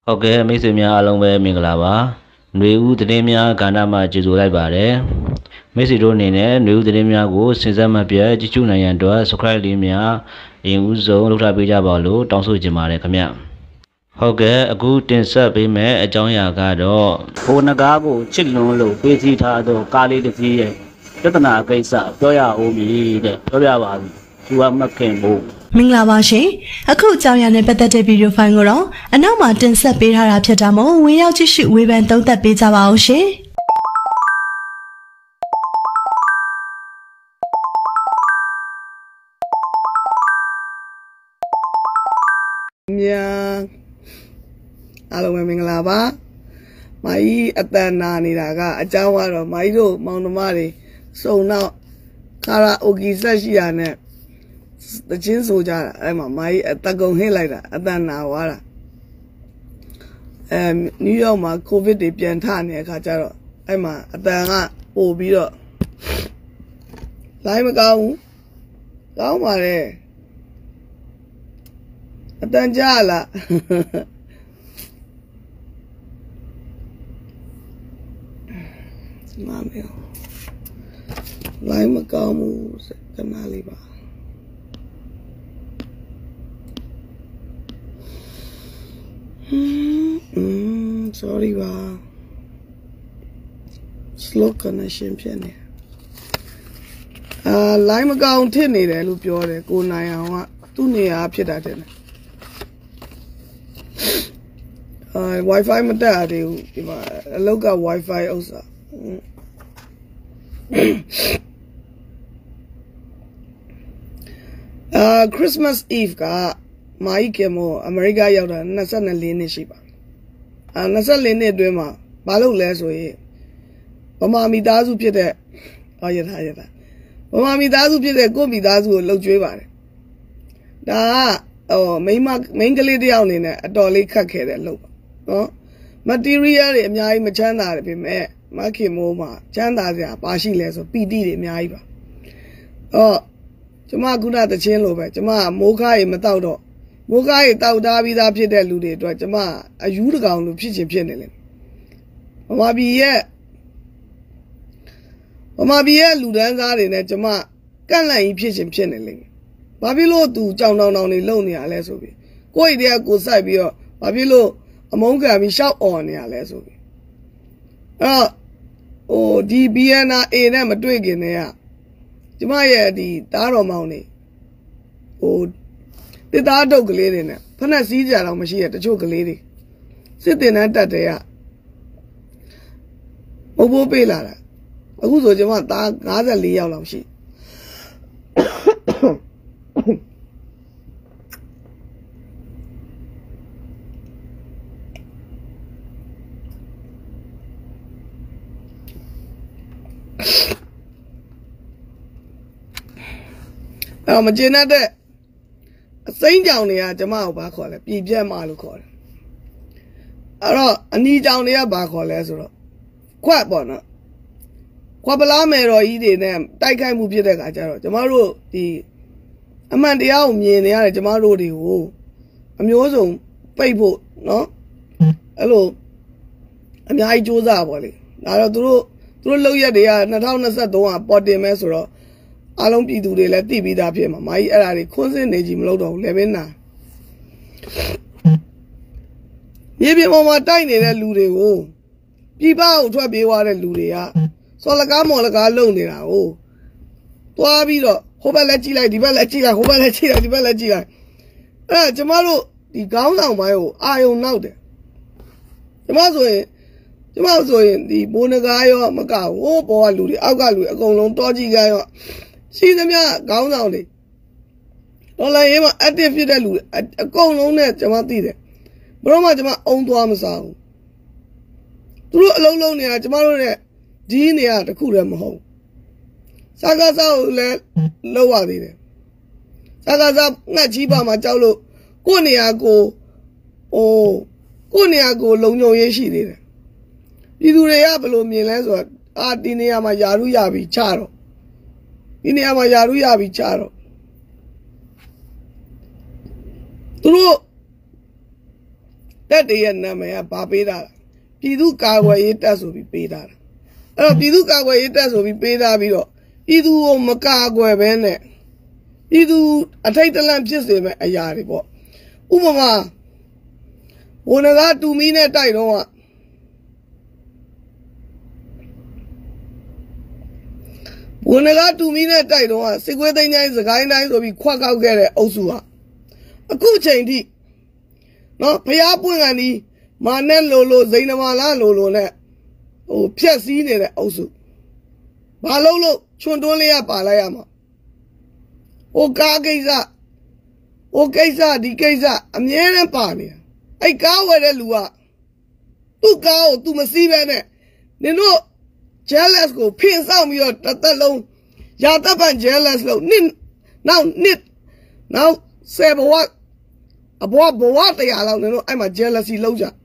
ဟုတ်ကဲ့မိတ်ဆွေများအားလုံးပဲမင်္ဂလာပါຫນွေဦးသတင်းများကဏ္ဍမှာကြိုဆိုလိုက်ပါတယ်မိတ်ဆွေတို့အနေနဲ့ຫນွေဦးသတင်းများကိုစဉ်ဆက်မပြတ်ကြည့်ရှုနိုင်ရန်အတွက် subscribe လေးများအရင်ဦးဆုံးလုပ်ထားပေးကြပါလို့တောင်းဆိုချင်ပါတယ်ခင်ဗျဟုတ်ကဲ့အခုတင်ဆက်ပေးမယ့်အကြောင်းအရာကတော့ဘိုးနဂါးကိုချစ်လွန်းလို့ပေးစီထားသောကားလေးတစ်စီးရဲ့ပြဿနာကိစ္စပြောရအောင်ပြီတဲ့ပြောပြပါပြီသူကမခင်ဘူးမင်္ဂလာပါရှင်အခုအကြောင်းအရာနဲ့ပတ်သက်တဲ့ဗီဒီယိုဖိုင်ကိုတော့အနောက်မှာတင်ဆက်ပေးထားတာဖြစ်တာမို့ဝင်ရောက်ကြည့်ရှုဝေဖန်သုံးသပ်ပေးကြပါအောင်ရှင်မြန်အားလုံးပဲမင်္ဂလာပါမာကြီးအတန်နာနေတာကအကြောင်းကတော့မာကြီးတို့မောင်နှမတွေစုံတော့ကာရာအိုကီဆက်ရှိရနဲ့တချင်းဆိုကြတာအဲ့မှာမာကြီးအတကုံဟစ်လိုက်တာအတန်နာသွားတာနယူးယောက်မှာကိုဗစ်တွေပြန်ထနေတဲ့အခါကျတော့အဲ့မှာအတန်ကပို့ပြီးတော့လိုင်းမကောင်းဘူးကောင်းပါလေအတန်ကြလားမမေလိုင်းမကောင်းဘူးခဏလေးပါ sorry ပါ slow connection ဖြစ်နေလိုင်းမကောင်းထစ်နေတယ်လို့ပြောတယ်ကိုနိုင်အောင်ကသူ့နေရာဖြစ်တာတဲ့Wi-Fi မတက်ရသေးဘူးဒီမှာအလောက်က Wi-Fi ဥစ္စာChristmas Eve ကမာကြီးကမောအမေရိကရောက်တာ24နှစ်ရှိပါ24နှစ်အတွင်းမှာမလုပ်လဲဆိုရင်ဗမာမိသားစုဖြစ်တဲ့ရထားဗမာမိသားစုဖြစ်တဲ့ကိုမိသားစုကိုလှုပ်ကြွေးပါတယ်ဒါကမိန်းကလေးတယောက်အနေနဲ့အတော်လေးခက်ခဲတဲ့လုပ်ပါနော် material တွေအများကြီးမချမ်းသာတယ်ပြင်မဲ့မခင်မိုးမှာချမ်းသာစရာပါရှိလဲဆိုပီတိတွေအများကြီးပါကျမခုနတချင်းလိုပဲကျမမိုးကားရေမတောက်တော့မိုးကားရေတောက်ထားပြီးသားဖြစ်တဲ့လူတွေအတွက်ကျမအယူတကောင်လူဖြစ်ချင်ဖြစ်နေလေဗမာပြည်ရဲ့လူဒန်းစားတွေနဲ့ကျမကန့်လန့်ကြီးဖြစ်ချင်ဖြစ်နေလေဘာဖြစ်လို့သူကြောင်တောင်တွေလုံနေရလဲဆိုပြီးကိုယ့်အိမ်ကိုစိုက်ပြီးတော့ဘာဖြစ်လို့အမုန်းခံပြီးရှောက်អော်နေရလဲဆိုပြီးအဲ့တော့ဒီ BNA နဲ့မတွေ့ခင်တည်းကကျမရဲ့ဒီသားတော်မောင်နေတစ်သားတုတ်ကလေးတွေနဲ့ဖက်နဲ့စီးကြတော့မရှိရတချို့ကလေးတွေစစ်တင်တန်းတက်တဲ့ကဘိုးပေးလာတာအခုဆိုကျမသား54ယောက်လောက်ရှိမကျင်တဲ့အစိမ်းကြောင်တွေကကျမကိုဘာခေါ်လဲပြည်ပြက်မလို့ခေါ်တယ်အဲ့တော့အနီကြောင်တွေကဘာခေါ်လဲဆိုတော့ခွက်ပေါ့နော်ခွက်ပလားမယ်တော်ကြီးတွေနဲ့တိုက်ခိုက်မှုဖြစ်တဲ့အခါကျတော့ကျမတို့ဒီအမှန်တရားကိုမြင်နေရတယ်ကျမတို့တွေကိုအမျိုးစုံပိတ်ဖို့နော်အဲ့လိုအများကြီးစူးစမ်းပါလေဒါတော့သူတို့လောက်ရက်တွေက2023ကပေါ်တင်မဲဆိုတော့အားလုံးပြည်သူတွေလည်းသိပြီးသားဖြစ်မှာမာကြီးအဲ့ဒါတွေခွန်းစင်းနေကြီးမလုပ်တော့ဘူးလည်းပဲနာမြေပြင်ပေါ်မှာတိုက်နေတဲ့လူတွေကိုပြည်ပကိုထွက်ပြေးသွားတဲ့လူတွေကစော်လကားမော်လကားလုံနေတာကိုသွားပြီးတော့ဟိုဘက်လည်းကြည့်လိုက်ဒီဘက်လည်းကြည့်လိုက်ဟိုဘက်လည်းကြည့်လိုက်ဒီဘက်လည်းကြည့်လိုက်အဲ့ဒါကျမတို့ဒီခေါင်းဆောင်ပိုင်းကိုအာယုံနောက်တယ်ကျမဆိုရင်ဒီဘိုးနဂါရောမကဟိုးပေါ်ကလူတွေအောက်ကလူတွေအကုန်လုံးတောကြီးကရောရှိသမျှခေါင်းဆောင်တွေတော်လည်းရေးမှာ active ဖြစ်တဲ့လူတွေအကုန်လုံးနဲ့ကျွန်မသိတယ်ဘယ်တော့မှကျွန်မအုံသွားမစားဘူးသူတို့အလုံးလုံးနေတာကျွန်မတို့နဲ့ဒီနေရာတခုတည်းမဟုတ်စားကားစားကိုလည်းလောက်ရသေးတယ်စားကားစားငှက်ချီးပါမှာကြောက်လို့ကိုယ့်နေရာကိုလုံညုံရေးရှိသေးတယ်ပြည်သူတွေကဘယ်လိုမြင်လဲဆိုတော့ဒီနေရာမှာယာရုရပြီချတော့ဒီနေရာမှာယာရုရပြီချတော့သူတို့တက်တရဲ့နာမည်ကဘာပေးတာပြည်သူကာကွယ်ရေးတက်ဆိုပြီးပေးတာအဲ့တော့ပြည်သူကာကွယ်ရေးတက်ဆိုပြီးပေးထားပြီးတော့ပြည်သူကိုမကာကွယ်ဘဲနဲ့ပြည်သူအထိတ်တလန့်ဖြစ်စေမဲ့အရာတွေပေါ့ဥပမာဝန်ကတူမီနဲ့တိုက်တော့ဝန်ကတူမီနဲ့တိုက်တော့စစ်ကွေးသိန်းတိုင်းစကိုင်းတိုင်းဆိုပြီးခွက်ကောက်ခဲ့တဲ့အုပ်စုဟာအခုချိန်ထိနော်ဖျားပွင့်ကန်ဒီမာနဲ့လိုဇိန်နမာလာလိုနဲ့ဟိုဖြက်စီးနေတဲ့အုပ်စုဘာလို့ချွန်တွန်းလေးရပါလိုက်ရမှာဟိုကားကိစ္စဟိုကိစ္စဒီကိစ္စအမြဲတမ်းပါနေတာအဲ့ကားဝယ်တဲ့လူကသူ့ကားကို तू မစီးပဲနဲ့နင်တို့ jealous ကိုဖင်ဆောင်ပြီးတော့တစ်သက်လုံးရာတပ်ပန် jealous လို့နောက်ဆယ်ဘဝအဘဝတရားလောက်နင်တို့အဲ့မှာ jealousy လောက်ကြ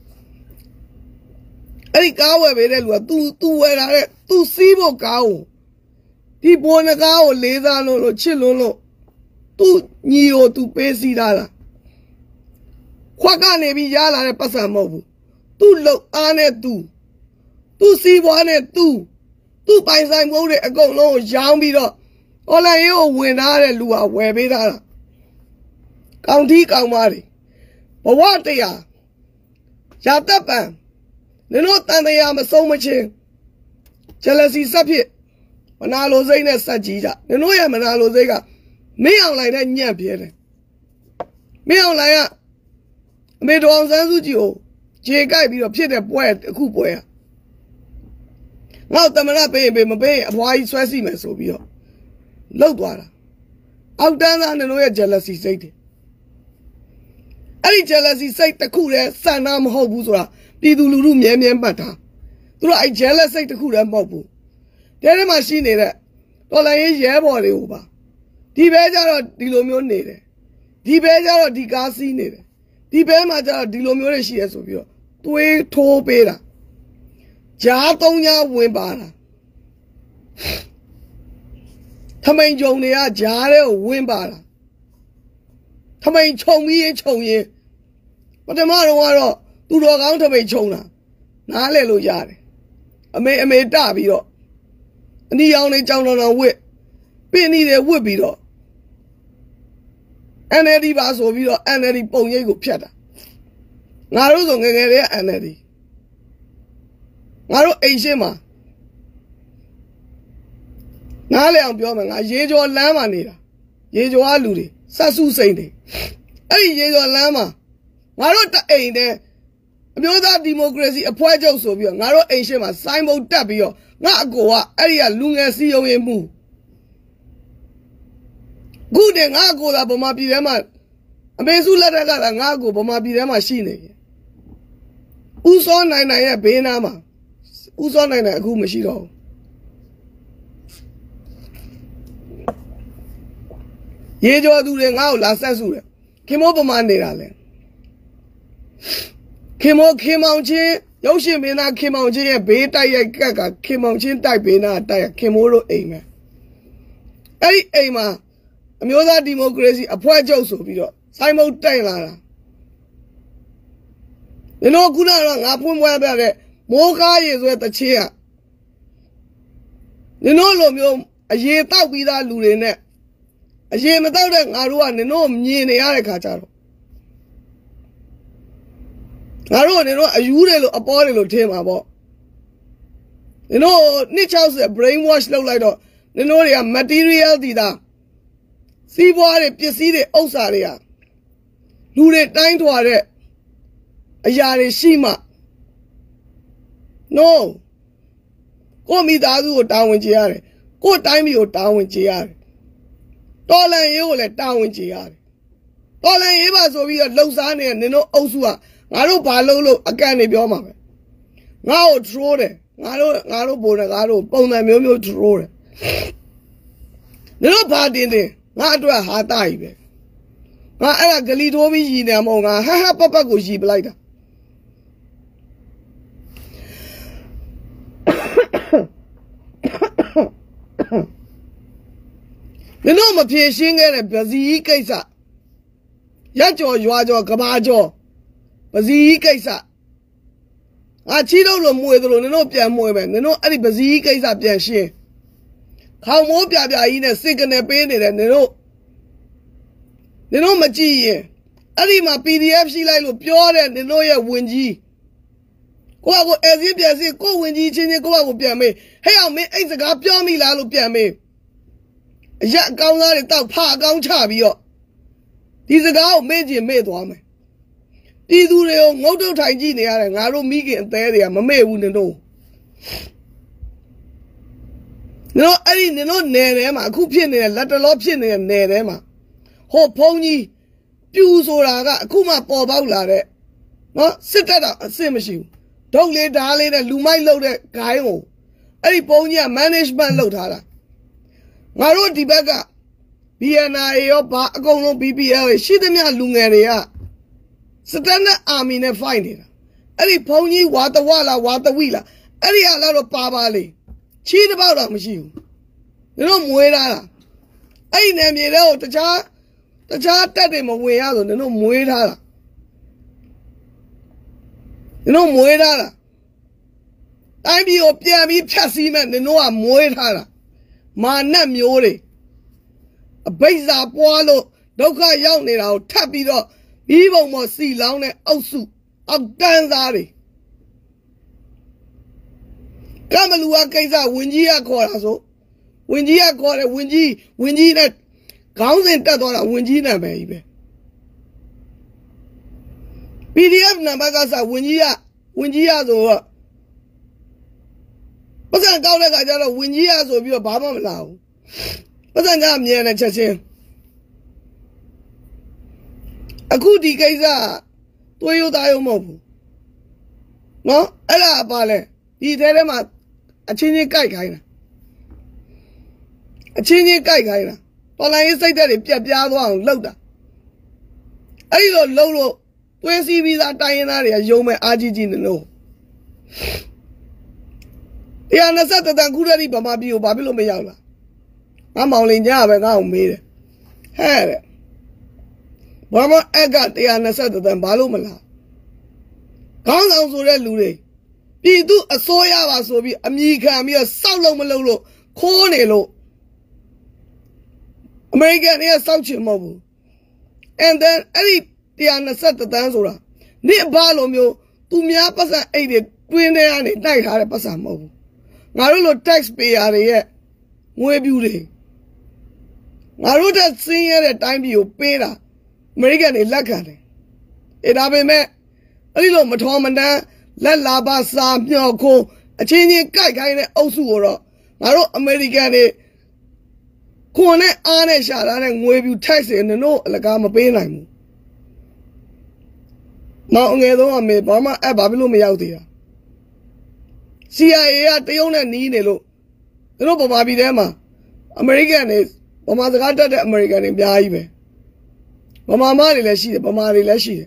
အဲ့ဒီကားဝယ်ပေးတဲ့လူက तू ဝယ်လာတဲ့ तू စီးဖို့ကားကိုဒီဘောနကားကိုလေးစားလို့ချစ်လို့ तू ညီကို तू ပေးစီးတာလားခွက်ကနေပြီးရလာတဲ့ပတ်စံမဟုတ်ဘူး तू လုံအားနဲ့ तू စီးပွားနဲ့ तू ပိုင်ဆိုင်မှုတွေအကုန်လုံးကိုရောင်းပြီးတော့ online ရေးကိုဝင်ထားတဲ့လူဟာဝယ်ပေးထားတာကောင်းတီးကောင်းပါတွေဘဝတရားရာတပ်ပံနင်တို့တန်တရားမဆုံးမချင်း jealousy ဆက်ဖြစ်မနာလိုစိတ်နဲ့ဆက်ကြီးကြနင်တို့ရဲ့မနာလိုစိတ်ကမင်းအောင်လိုက်တဲ့ညံ့ပြဲတယ်မင်းအောင်လိုက်ကအမေတော်အောင်ဆန်းစုကြည်ကိုခြေကိုက်ပြီးတော့ဖြစ်တဲ့ပွဲအခုပွဲอ่ะငါ့တမရပေးမပေးအဖွားကြီးဆွဲစီမယ်ဆိုပြီးတော့လှုပ်သွားတာအောက်တန်းသားနင်တို့ရဲ့ jealousy စိတ်တွေအဲ့ဒီ jealousy စိတ်တစ်ခုတည်းစံနာမဟုတ်ဘူးဆိုတာပြည်သူလူထုမြဲမှတ်တာသူတို့အဲ့ jealous စိတ်တစ်ခုတည်းမဟုတ်ဘူးတဲထဲမှာရှိနေတဲ့တော်လိုင်းရေးရဲဘော်တွေကိုပါဒီဘဲကျတော့ဒီလိုမျိုးနေတယ်ဒီဘဲကျတော့ဒီကားစီးနေတယ်ဒီဘဲမှာကျတော့ဒီလိုမျိုးတွေရှိရဲဆိုပြီးတော့သွေးထိုးပေးတာဂျားသုံးညာဝင်ပါတာထမိန်ကြုံတွေကဂျားတဲ့ကိုဝင်ပါတာထမိန်ခြုံပြီးခြုံရင်ပထမတော့ကတော့သူတော်ကောင်းထမိန်ခြုံတာနားလဲလို့ရတယ်အမေတပြီးတော့အနီရောင်လေးကြောင်တော်ဝစ်ပင်းနီတွေဝစ်ပြီးတော့ NLD ပါဆိုပြီးတော့ NLD ပုံရိပ်ကိုဖျက်တာငါတို့ဆိုငယ်တဲ့ NLD ငါတို့အိမ်ရှင်းမှာနားလဲအောင်ပြောမယ်ငါရေကျော်လမ်းမှာနေတာရေကျော်ကလူတွေဆက်စုစိန်တွေအဲ့ဒီရေကျော်လမ်းမှာငါတို့တအိမ်တဲ့အမျိုးသားဒီမိုကရေစီအဖွဲ့ချုပ်ဆိုပြီးတော့ငါတို့အိမ်ရှင်းမှာစိုင်းမုံတက်ပြီးတော့ငါအကိုကအဲ့ဒီကလူငယ်စီယုံရင်မှုခုတည်းငါအကိုသာဗမာပြည်ထဲမှာအမေစုလက်ထက်ကသာငါအကိုဗမာပြည်ထဲမှာရှိနေတယ်ဦးစောနိုင်ရဲ့ဘေးနားမှာဦးစောနိုင်အခုမရှိတော့ဘူးရေကျော်သူတွေငါ့ကိုလာဆက်စုတယ်ခင်မောပမာနေတာလဲခင်မောင်ချင်းရုပ်ရှင်မင်းသားခင်မောင်ချင်းရဲ့ဘေးတိုက်ရိုက်ကက်ကခင်မောင်ချင်းတိုက်ဘေးနာတိုက်ခင်မိုးတို့အိမ်မယ်အဲ့ဒီအိမ်မှာအမျိုးသားဒီမိုကရေစီအဖွဲ့ချုပ်ဆိုပြီးတော့စိုင်းမုတ်တိုက်လာတာဒီလိုခုနကတော့ငါဖွင့်ပွဲပြတဲ့မိုးကားရေဆိုတဲ့တချေးကဒီလိုလိုမျိုးအရေတောက်ပြီးသားလူတွေနဲ့အရေမတောက်တဲ့ငါတို့ကနင်တို့မြင်နေရတဲ့ခါကျတော့ငါတို့နင်တို့အယူတွေလို့အပေါ်တွေလို့ထင်မှာပေါ့နင်တို့260 brain wash လုပ်လိုက်တော့နင်တို့တွေက material တည်တာစီးပွားတွေပစ္စည်းတွေဥစ္စာတွေကလူတွေတိုင်းထွာတဲ့အရာတွေရှိမှ no ကိုမိသားစုကိုတာဝန်ကျေရတယ်ကိုတိုင်းပြည်ကိုတာဝန်ကျေရတယ်တော်လန်ရေးကိုလည်းတာဝန်ကျေရတယ်တော်လန်ရေးပါဆိုပြီးတော့လှုပ်ရှားနေတဲ့နင်တို့အုပ်စုကငါတို့ဘာလို့အကန့်နေပြောမှာပဲငါ့ကို troll တယ်ငါတို့ပုံနဲ့ငါတို့ပုံစံမျိုး troll တယ်နင်တို့ဘာတင်ငါအတွက်ဟာတာကြီးပဲငါအဲ့ဒါဂလီထိုးပြီးရည်နေမဟုတ်ငါဟပတ်ကိုရည်ပလိုက်တာနင်တို့မဖြေရှင်းခဲ့တဲ့ဗဇီကိစ္စရက်ကျော်ရွာကျော်ကဘာကျော် Bazi Kaisa. I cheat on the Muedro, no pian movement, no any Bazi Kaisa pian she. How more Pia in a sick and a painted and no. They know Machi. Any my PDF she like pure and the lawyer Wingy. Go out as if you say, go Wingy, change go out with Piame. Hey, I'll make a gap Piami la Piame. Jack Gown out of Pa Gown Chabio. These are now made you made one. These do their own motor Tijini and I don't meet it there. They are my may wouldn't know. No, I didn't know near them. I could pin a letter option and near them. Ho pony, pews or Kuma Bob out. No, sit at a same machine. Don't let darling and Lumai load guy. Any pony a management load. Maro di Baga. BNI or Bagono BBL, she the Mia Lungaria. Satana army never find it. Any pony, water wheeler, any a lot of Pabali. Cheat about a machine. You know, Muera. I name it out the jar. The jar that him away out of the no Muera. You know, Muera. I be up there, me passy man, the no Muera. Mana Mure. A base up wallow, Doka young it out, tap it up. Even more see long and also out dance. Kamalua Kaisa, Wingia Coraso. Wingia Cora, Wingy that counts in Tatora, Wingina, baby. PDF Nabagasa, Wingia over. What's that called? I got a Wingia of your Baba now. What's that name near the church? A goody Kaisa, Toyota Mobu. No, Ella Pale, he tell him a chini kai. A chini kai. All I say that if Piapiado Loda. I don't know, where see me that Diana, you may Argentine no. They are not set than Gurari Bamabio Babylon Mayala. I'm only Yava now made it. Hey, Mama, I got the answer than Balumala. Count out to that Lure. Be do a soya was so be a Mika, me a solo malolo, cornelo. American air South mobile. And then any the answer the dancera. Near Balomio, to me up as I aided, twin and a night had a person mobile. Marulo taxpayer yet. More beauty. Maruta sing at a time you pay. American is lucky. It have been met a little Matomanda, let Laba Sam Yoko, a changing guy also. Maru American Corner Anne shot and wave you taxi in the no Lagama Bainam. Mount Edo and me, Bama at Babylon out there. CIA at the owner need a look. The no Babi Dema. American is Bama the Gata American in Biabe. Bama Mari Leshi, Bamari Leshi.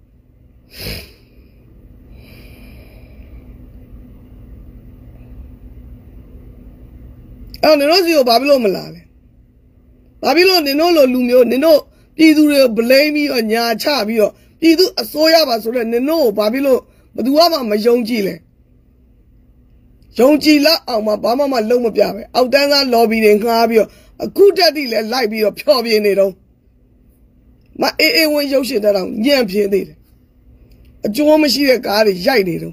And the Rosio Babylon Malale. Babylon, they know Lumio, they know Pidu blame me on Ya Chabio. Pidu a soya basso, and they know Babylon, but the woman my young Chile. Young Chila, my Bama, my Loma Piave, out there lobby in Cabio, a good daddy let light be a pure vienito. My A1 Yoshi that I'm yam did. A Joe machine car is shiny.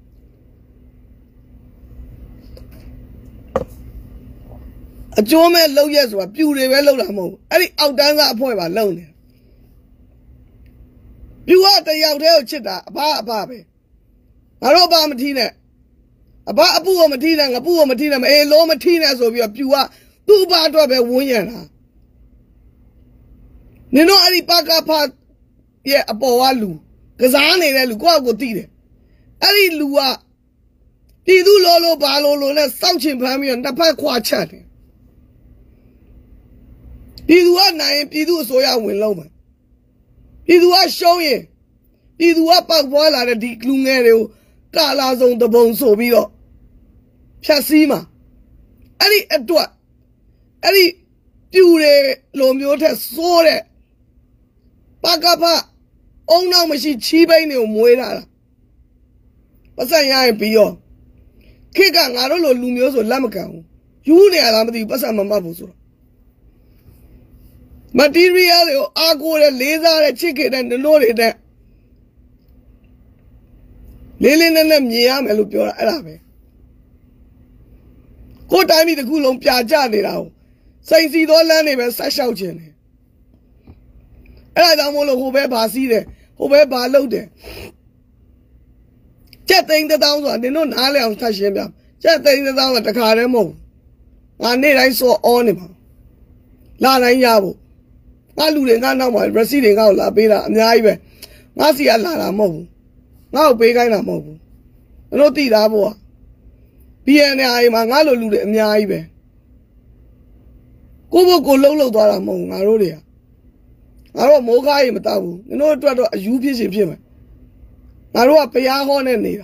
A Joe man low yes, what beauty well. I out down that point alone. You are the out there, Chita, a Barbie. I know about Matina. About a poor Matina, a poor Matina, a low Matinas of your pure, 2 bad of a woman. You know, any Paka part, yeah, a Boalu. Because I ain't a Luquago Tina. Any Lua. He do Lolo Balolo, that's Souching Pammy and the Pakwa chatting. He do what name, he do so young with Loma. He do what show ye. He do what back while at a declungero, Galas on the bone so be up. Chasima. Any at what? Any Dure Lomio has sore. Pagapa. အုံနောက်မရှိချီးပိန်းတွေကိုမွေးလာတာပတ်စံရရင်ပြီးရောခေတ်ကငါတို့လိုလူမျိုးဆိုလက်မကန်ဘူးယူနေရလားမသိဘူးပတ်စံမမှတ်ဘူးဆိုတော့ material တွေကိုအားကိုးတဲ့လေးစားတဲ့ချစ်ခင်တဲ့နှလို့တွေတဲ့လေးလေးနက်နက်မြင်ရမယ်လို့ပြောတာအဲ့ဒါပဲကိုတိုင်းပြည်တစ်ခုလုံးပြာကျနေတာကိုစိန်စီသောလမ်းတွေပဲဆက်လျှောက်ခြင်းတယ်အဲ့ဒါကြောင့်မို့လို့ဟိုဘဲဘာစီးတယ်ဟိုဘဲဘာလုပ်တယ်ကျက်သိန်းတစ်သောင်းဆိုတာနင်တို့နားလည်အောင်ထပ်ရှင်းပြကျက်သိန်းတစ်သောင်းကတခါတည်းမဟုတ်ငါနေ့တိုင်းစောအောနေမှာလာတိုင်းရဖို့ငါလူတွေငါနောက်မှာ receipt တွေငါ့ကိုလာပေးတာအများကြီးပဲငါစီကလာတာမဟုတ်ဘူးငါ့ကိုပေးခိုင်းတာမဟုတ်ဘူးတို့သိသားဖို့ BNI မှာငါလိုလူတွေအများကြီးပဲကိုဘကိုလှုပ်သွားတာမဟုတ်ငါတို့တွေကငါတို့မိုးကားကြီးမတောက်ဘူးတို့အတွက်တော့အယူဖြစ်ရှင်ဖြစ်မယ်ငါတို့ကဘုရားဟောနေနေတာ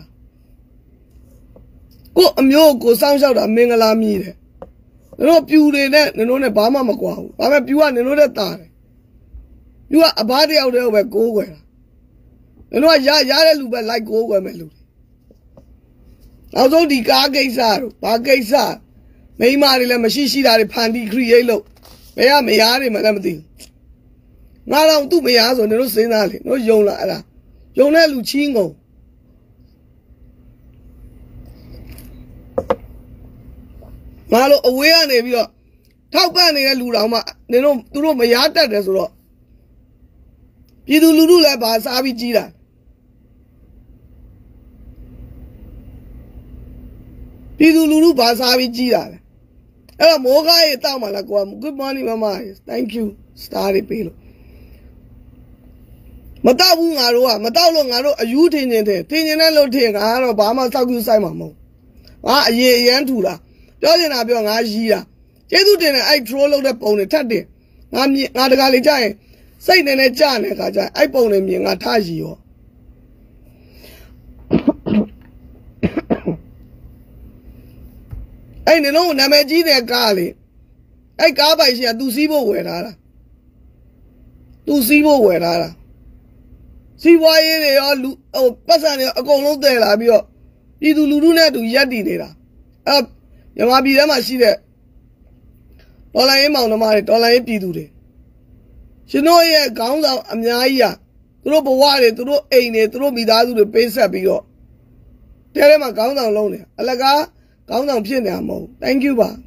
ကိုအမျိုးကိုစောင်းလျှောက်တာမင်္ဂလာမြည်တယ်တို့ပြူတွေနဲ့တို့နဲ့ဘာမှမကွာဘူးဘာမှပြူကတို့နဲ့တာတယ်ပြူကအဘတယောက်တည်းပဲကိုးကွယ်တာတို့ကရတဲ့လူပဲလိုက်ကိုးကွယ်မဲ့လူတွေနောက်ဆုံးဒီကားကိစ္စတို့ဘာကိစ္စမိန်းမတွေလည်းမရှိတာတွေဖန်တီး create လုပ်ဘယ်ကမရားတွေမှလည်းမသိဘူးငါတော့သူ့မရားဆိုတို့စဉ်းစားလေတို့ယုံလားအဲ့ဒါယုံတဲ့လူချင်းကုန်ငါတို့အဝေးကနေပြီးတော့ထောက်ပံ့နေတဲ့လူတော်မှသူတို့မရားတတ်တယ်ဆိုတော့ပြည်သူလူထုလည်းဗာစားပြီးကြီးတာပြည်သူလူထုဗာစားပြီးကြီးတာလေအဲ့တော့မိုးကားရေတောက်မှလားကွာ good morning mama thank you star တွေပေးလို့မတောက်ဘူးငါတို့ကမတောက်လို့ငါတို့အယူထင်နေတဲ့လို့ထင်ငါကတော့ဘာမှစောက်ကူးဆိုင်မှာမဟုတ်ငါအရန်ထူတာပြောနေတာပြောငါရီးတာကျေးဇူးတင်တယ်အဲ့ troll လုပ်တဲ့ပုံတွေထပ်တင်ငါတကားလေးကြာရင်စိတ်နဲ့ကြာနေခါကြာအဲ့ပုံတွေမြင်ငါထားရီရောအဲ့နင်တို့နာမည်ကြီးတဲ့ကားလေအဲ့ကားပိုင်ရှင်ကသူစီးဖို့ဝယ်ထားတာစီးပွားရေးတွေရောလူပတ်စံတွေအကုန်လုံးတည်လာပြီးတော့ပြည်သူလူထုနဲ့တူရက်တည်နေတာအဲ့မြန်မာပြည်ထဲမှာရှိတဲ့ဒေါ်လာရင်းမောင်နှမတွေဒေါ်လာရင်းပြည်သူတွေရှင်တို့ရဲ့ခေါင်းဆောင်အများကြီးသူတို့ဘဝတွေသူတို့အိမ်တွေသူတို့မိသားစုတွေပေးဆက်ပြီးတော့တဲမှာခေါင်းဆောင်လုံးနေအလကားခေါင်းဆောင်ဖြစ်နေတာမဟုတ် thank you ပါ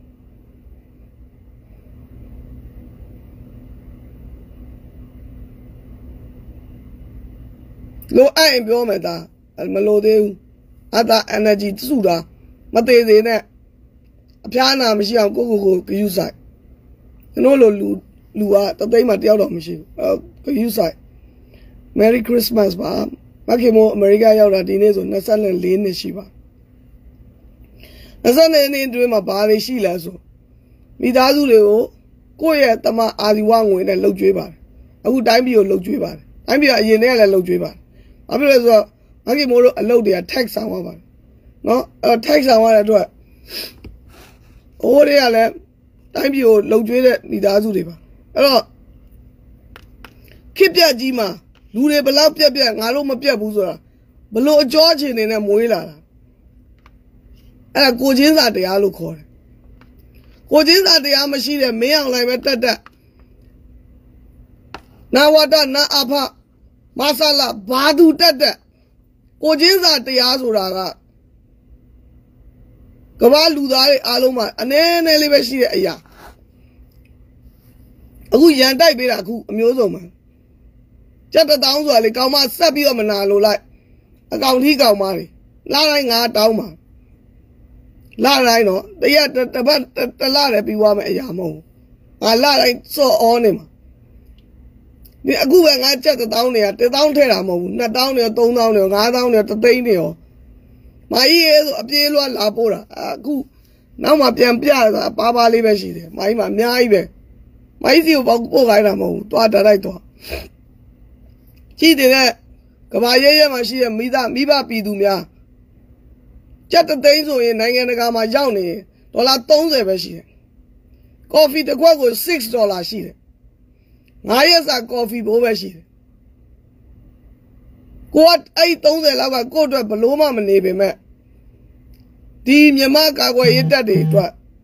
လိုအဲ့ရင်ပြောမယ်သားမလိုသေးဘူးအတာ energy စုတာမသေးသေးနဲ့အဖျားနာမရှိအောင်ကိုဂယူဆိုင်တို့လိုလူကတသိန်းမှတယောက်တော့မရှိဘူးဂယူဆိုင် Merry Christmas ပါမခင်မို့အမေရိကရောက်တာဒီနေ့ဆို24နှစ်ရှိပါ24နှစ်အတွင်းမှာဘာတွေရှိလဲဆိုမိသားစုတွေကိုကိုယ့်ရဲ့တမအာဒီဝငွေနဲ့လှုပ်ကြွေးပါတယ်အခုတိုင်းပြည်ကိုလှုပ်ကြွေးပါတယ်တိုင်းပြည်ကအရင်တည်းကလည်းလှုပ်ကြွေးပါတယ်ဘာဖြစ်လဲဆိုတော့မခင်မို့တို့အလုပ်တွေက tax ဆောင်ရပါတယ်နော်အဲ့ tax ဆောင်ရတဲ့အတွက်ဟိုတွေကလည်းတိုင်းပြည်ကိုလှုပ်ကြွေးတဲ့မိသားစုတွေပါအဲ့တော့ခစ်ပြက်ကြီးမှာလူတွေဘလောက်ပြက်ငါတို့မပြက်ဘူးဆိုတာဘလို့အကြောအခြေအနေနဲ့မွေးလာတာအဲ့ကိုချင်းစာတရားလို့ခေါ်တယ်ကိုချင်းစာတရားမရှိတဲ့မင်းအောင်လိုက်ပဲတက်နာဝတနာအဖမဆလာဘာသူတက်ကိုချင်းစာတရားဆိုတာကကမ္ဘာလူသားတွေအားလုံးမှာအနည်းနည်းလေးပဲရှိတဲ့အရာအခုရန်တိုက်ပေးတာအခုအမျိုးစုံမှာကျပ်1000ဆိုတာလေကောင်မဆက်ပြီးတော့မနာလို့လိုက်အကောင်ထိကောင်မတွေလာတိုင်း9တောင်းပါလာတိုင်းတော့တရက်တစ်ပတ်တစ်လလည်းပြီးသွားမယ်အရာမဟုတ်ငါလာတိုင်းစော့အောနေမှာဒီအခုပဲငါကျပ်1000နေရ1000ထဲတာမဟုတ်ဘူး2000နေ3000နေ5000နေ3သိန်းနေရောမကြီးရဲဆိုအပြေးလွှားလာပို့တာအခုနောက်မှပြန်ပြတာပါလေးပဲရှိတယ်မကြီးမှအများကြီးပဲမကြီးစီကိုပို့ခိုင်းတာမဟုတ်ဘူးသွားတိုက်သွားကြည့်တဲ့ကဘာရဲမှာရှိတဲ့မိဘပြည်သူများကျပ်3သိန်းဆိုရင်နိုင်ငံတကာမှာရောက်နေဒေါ်လာ30ပဲရှိတယ်ကော်ဖီတစ်ခွက်ကို$6ရှိတယ်9ရက်စာကော်ဖီဘိုးပဲရှိတယ် Quat I don't allow a go to a Paloma and neighbor me. The Yamaka way it that day.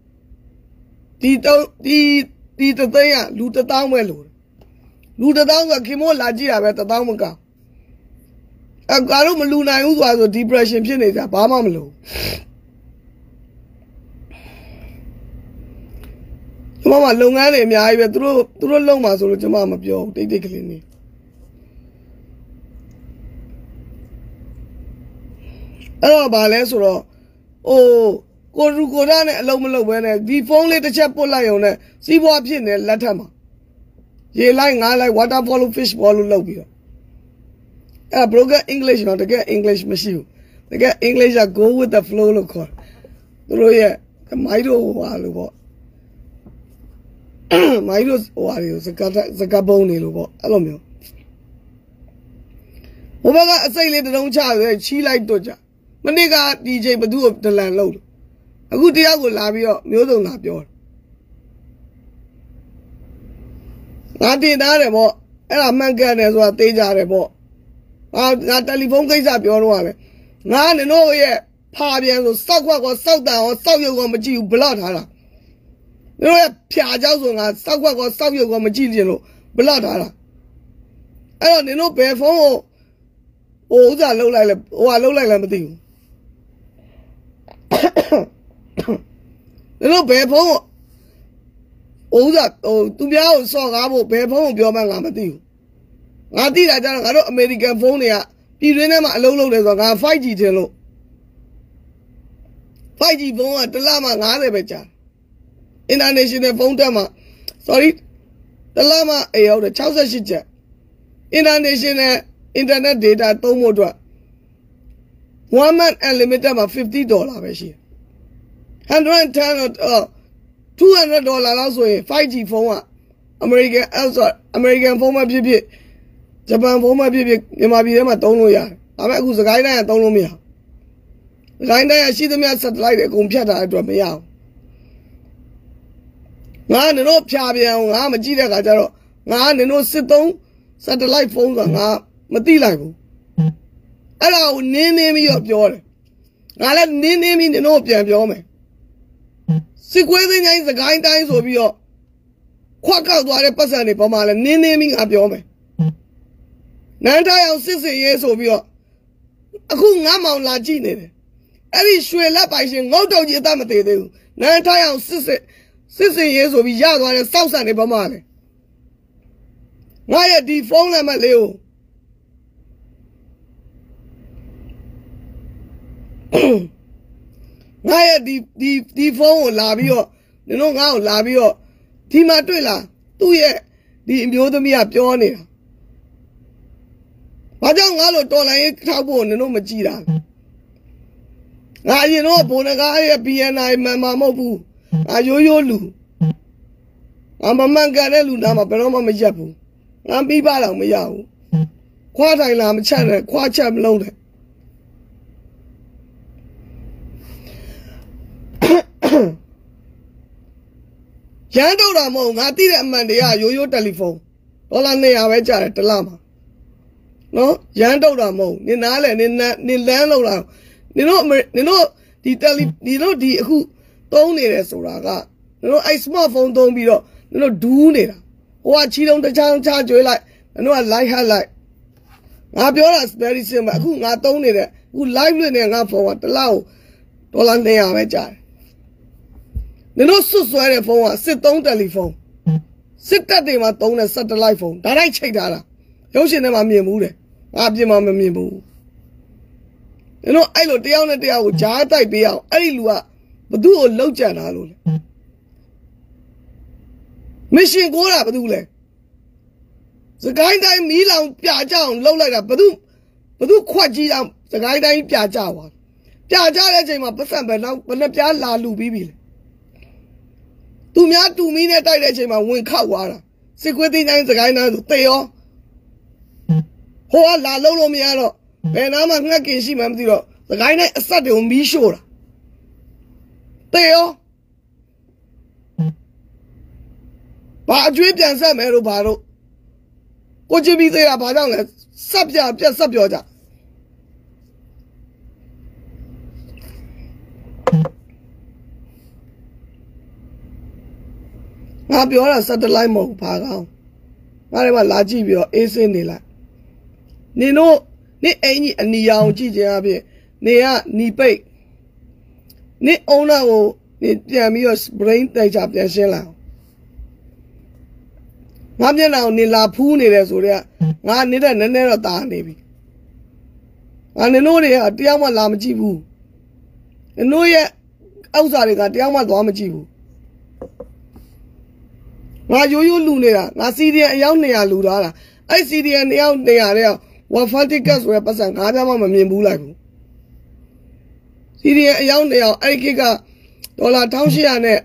The thing, loot the town well. Loot the town that came on Lagia at the Damaka. A Garum Luna who was a depression, she is a Bamamlo. Mama long and I went through long muscle to Mamma Joe, they declared me. Oh, Balesoro. Oh, go down at Lomelo when we only the chapel lion, see what in the Latama. Ye lying, I like water follow fish ball love you. A broken English, not to get English machine. They get English, I go with the flow of call. Through here, the Mido. Midos warriors, the Gaboni logo. Alomio. Obaga say little own child, she like Doja. Maniga DJ Badu of the landlord. A good deal will love you, Miodo Napio. Nati Narebo, and a man can as well take a rebo. Not telephone case up your one. None and all yet. Pabian or Sakwa or South down or South Yogomachi blood her. You know, Piajas on Sakwa or South Yogomachi, blood her. I don't know, pay for all that low like Lamadi. You know, pay for all that, oh, to be out, so I will pay for your man Lamadi. I did I don't American phone here. You remember a low load of 5G channel. 5G phone at the Lama Nalebecha. International phone tama. Sorry. The Lama AO, the Chausa Shitcha. International internet data, Tomodra. 1 month unlimited $50. $110 $200 also a 5G phone. American phone PB. Japan phone PB. You might be a don't know ya. I'm a good guy and don't know me. I see the mere satellite a computer I drop me out. Nan and no Chabian, I'm a Gita Gajaro. Nan and no sit down satellite phones on Matila. Allow name me up your. I let name in the no Piabiome. Sequencing the guy times of your quack out what a person in Pamala, naming up your me. 960 years of your. A cool amount like Gene. Every sure lap I sing no doubt you damn it. 960 years of Yard or South and Pamale. Why a default am a leo? Why a default labio? You know how labio. Tima Twilla, 2 years. The Imbiodemy up your near. I don't know dollar carbon and no majida. You know, Bonaga, BNI, Mamabu, Ayoyolu. I'm a man, Ganelu, I'm a Benoma Majapu. I'm Bibala Mayao. Quite I am China, quite cham loaded. Yando Ramon, I did a man, your telephone. All I know, I at the Lama. No, Yando Ramo, Ninala, in Lano. You know, the who don't need a Soraga. You know, I smartphone don't be, do it. What she don't the charge you like, I know I like her like. I'll be honest, very simple. Who not don't need it, who lively enough for what the law. Dolan they are a child. You know, so swear for one, sit down telephone. Sit that day, my phone and satellite phone. That I check that. You should never be moved. I'll be mamma me move. You know, I look down at the old jar type be out. I lua, but do a low channel. Mission go up, do le. The guy that me long piaja low like that, but do quite G down. The guy that piaja one. Piaja, that's my person, but now, but not Pia la lu bibi. To me, 2 minutes, I let my wing cut water. Secretly, the guy now to pay off. Hoa la lolo miano. Ben I'm not getting she mamma. The guy next Saturday on be sure. Teo. But drip and some aero bottle. What you be there about on it? Subja, just sub your job. ငါပြောတာ satellite မဟုတ်ဘာကောင်းငါတွေမှာလာကြည့်ပြီးတော့အေးစင်းနေလိုက်နင်တို့နေ့အင်ကြီးအနီရောင်ကြည့်ခြင်းအပြင်နေကနီပိတ်နေ့အုံးတော့ကိုနေပြန်ပြီးတော့ brain တိုက်ချပြန်ရှင်းလာငါမျက်နှာကိုနေလာဖူးနေတယ်ဆိုတော့ငါနေတဲ့နည်းနည်းတော့တာနေပြီငါနင်တို့တွေကတယောက်မှလာမကြည့်ဘူးနင်တို့ရဲ့အောက်စာတွေကတယောက်မှသွားမကြည့်ဘူးငါရိုးရိုးလူနေတာငါ CDN အယောက်200လူထားတာအဲ့ CDN အယောက်200တဲ့ဝါဖန်တစ်ကတ်ဆိုရပတ်စံ9ပြားမှမမြင်ဘူးလိုက်ဘူး CDN အယောက်200အဲ့ဒီကဒေါ်လာ1800နဲ့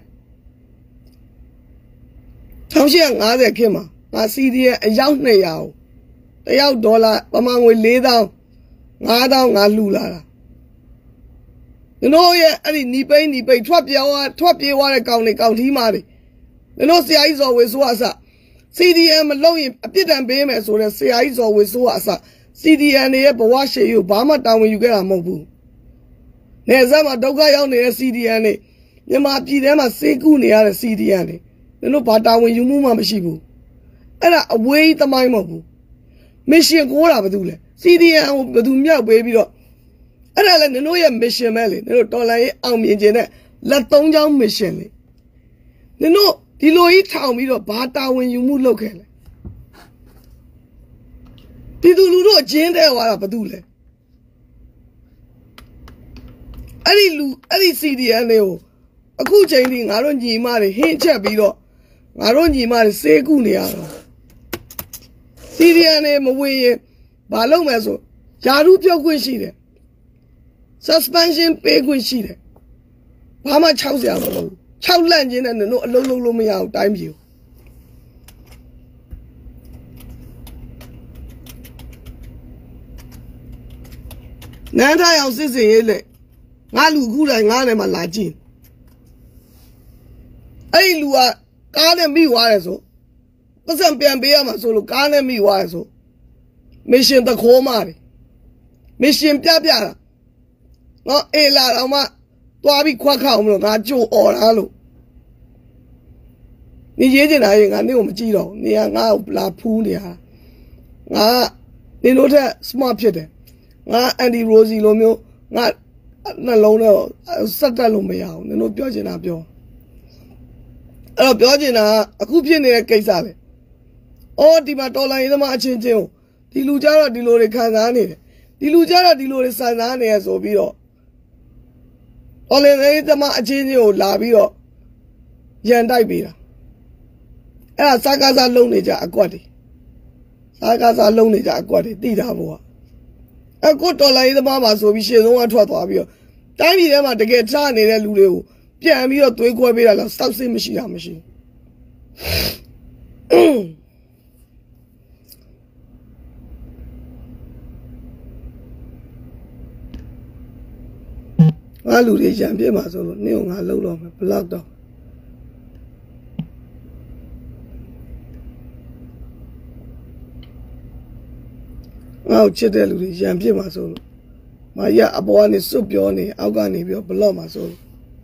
1850ခင်မှာငါ CDN အယောက်200ကိုတယောက်ဒေါ်လာပမာငွေ4000 5000ငါလှူလာတာကျွန်တော်ရဲ့အဲ့ဒီနီပိတ်ထွက်ပြေးသွားတဲ့ကောင်ထီးမာတွေကျွန်တော်ဆရာကြီးဇော်ဝေဆိုးအစ CDN မလုပ်ရင်အပြစ်ဒဏ်ပေးမယ်ဆိုတဲ့ဆရာကြီးဇော်ဝေဆိုးအစ CDN ရဲ့ဘဝရှေ့ကိုဘာမှတာဝန်ယူခဲ့တာမဟုတ်ဘူးနေစမ်းမှာဒုက္ခရောက်နေတဲ့ CDN တွေမြန်မာပြည်ထဲမှာစေကူနေရတဲ့ CDN တွေကျွန်တော်ဘာတာဝန်ယူမှုမှမရှိဘူးအဲ့ဒါအဝေးသမိုင်းမဟုတ်ဘူးမစ်ရှင်ကိုတာဘာတူလဲ CDN ကိုဘယ်သူမြောက်ပေးပြီးတော့အဲ့ဒါလည်းနင်တို့ရဲ့ mission ပဲလေနင်တို့တော်လှန်ရေးအောင်မြင်ခြင်းနဲ့လက်သုံးချောင်း mission လေနင်တို့ဒီလိုကြီးထောင်ပြီးတော့ဘာတာဝန်ယူမှုလုပ်ခဲ့လဲပြည်သူလူထုအကျဉ်းတဲ့သွားတာဘာတူလဲအဲ့ဒီ CDN တွေကိုအခုချိန်ထိငါတို့ညီမတွေဟင်းချက်ပြီးတော့ငါတို့ညီမတွေစေးကူနေရတော့ CDN တွေမဝင်ရင်ဘာလုပ်မလဲဆိုယာရုပြုတ်ခွင့်ရှိတယ် suspension ပေးခွင့်ရှိတယ်ဘာမှ6စရာမလို6လန့်ခြင်းနဲ့နင်တို့အလုံးလုံးလို့မရဘူးတိုင်းပြည်ကိုနန်းထားအောင်စစ်စင်ရေးလေငါလူခုတိုင်းငါနဲ့မှလာကြည့်အဲ့လူကကားနဲ့မိသွားတယ်ဆိုပတ်စံပြန်ပေးရမှာဆိုလို့ကားနဲ့မိသွားတယ်ဆိုမစ်ရှင်တခိုးမာတယ်မစ်ရှင်ပြတာနော်အေးလာတော့မှသွားပြီးခွက်ခောက်မလို့ငါကြိုអော်တာလို့နေရေးကျင်တာရင်ငါနေကိုမကြည့်တော့နေကငါ့ကိုလာဖူးနေရငါနေလို့ထက် smart ဖြစ်တယ်ငါအန်ဒီရိုစီလိုမျိုးငါနှလုံးနဲ့စက်တက်လို့မရအောင်နင်တို့ပြောချင်တာပြောအဲ့တော့ပြောချင်တာအခုဖြစ်နေတဲ့ကိစ္စပဲအော်ဒီမှာတော်လိုင်းသမားအချင်းချင်းကိုဒီလူကြတော့ဒီလိုတွေခံစားနေတယ်ဒီလူကြတော့ဒီလိုတွေစံစားနေရဆိုပြီးတော့တော်လိုင်းသမားအချင်းချင်းကိုလာပြီးတော့ရန်တိုက်ပေးတာအဲ့ဒါစကားစားလုံးနေကြအကွက်တွေတိတာဘောအခုတော်လိုင်းသမားမှာဆိုပြီးရှင်းဆုံးကထွက်သွားပြီးတော့တိုင်းပြည်ထဲမှာတကယ်ချနေတဲ့လူတွေကိုပြန်ပြီးတော့သွေးခွဲပေးတာလားစောက်စစ်မရှိတာမရှိငါလူတွေရံပြစ်မှာဆိုလို့နင့်ကိုငါလှုပ်တော့မယ်ဘလောက်တော့ငါ့ကိုချစ်တဲ့လူတွေရံပြစ်မှာဆိုလို့မရအပေါ်ကနေစွတ်ပြောနေအောက်ကနေပြောဘလော့မှာဆိုလို့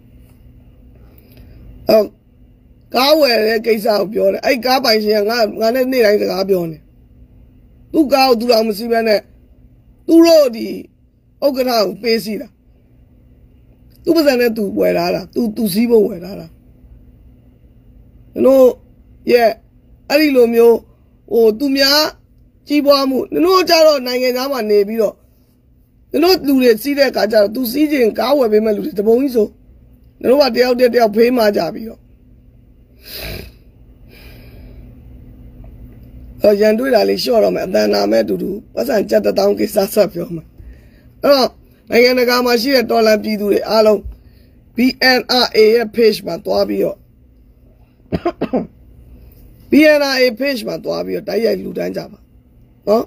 ကားဝယ်တဲ့ကိစ္စကိုပြောတယ်အဲ့ကားပိုင်ရှင်ကငါနဲ့နေ့တိုင်းစကားပြောနေသူ့ကားကိုသူတော်မစီးပဲနဲ့သူတို့ဒီဥက္ကဋ္ဌကိုပေးစီတာသူ့ပါစံနဲ့သူဝယ်လာတာသူစီးဖို့ဝယ်လာတာတို့ရဲ့အဲ့ဒီလိုမျိုးသူများကြီးပွားမှုတို့ကြတော့နိုင်ငံသားမှာနေပြီးတော့တို့လူတွေစီးတဲ့အခါကျတော့သူစီးခြင်းကားဝယ်ပေးမဲ့လူတွေတပုံကြီးဆိုတို့ကတယောက်ဖေးမှကြပြီးတော့ရန်တွေ့တာလေးရှော့တော့မယ်အတန်နာမဲ့တူပတ်စံကြက်တောင်းကိစ္စဆက်ပြောမယ်အဲ့တော့နိုင်ငံတကာမှာရှိတဲ့တော်လန်ပြည်သူတွေအားလုံး BNRA ရဲ့ page မှာတွားပြီးတော့ BNRA page မှာတွားပြီးတော့တိုက်ရိုက်လူတန်းကြပါနော်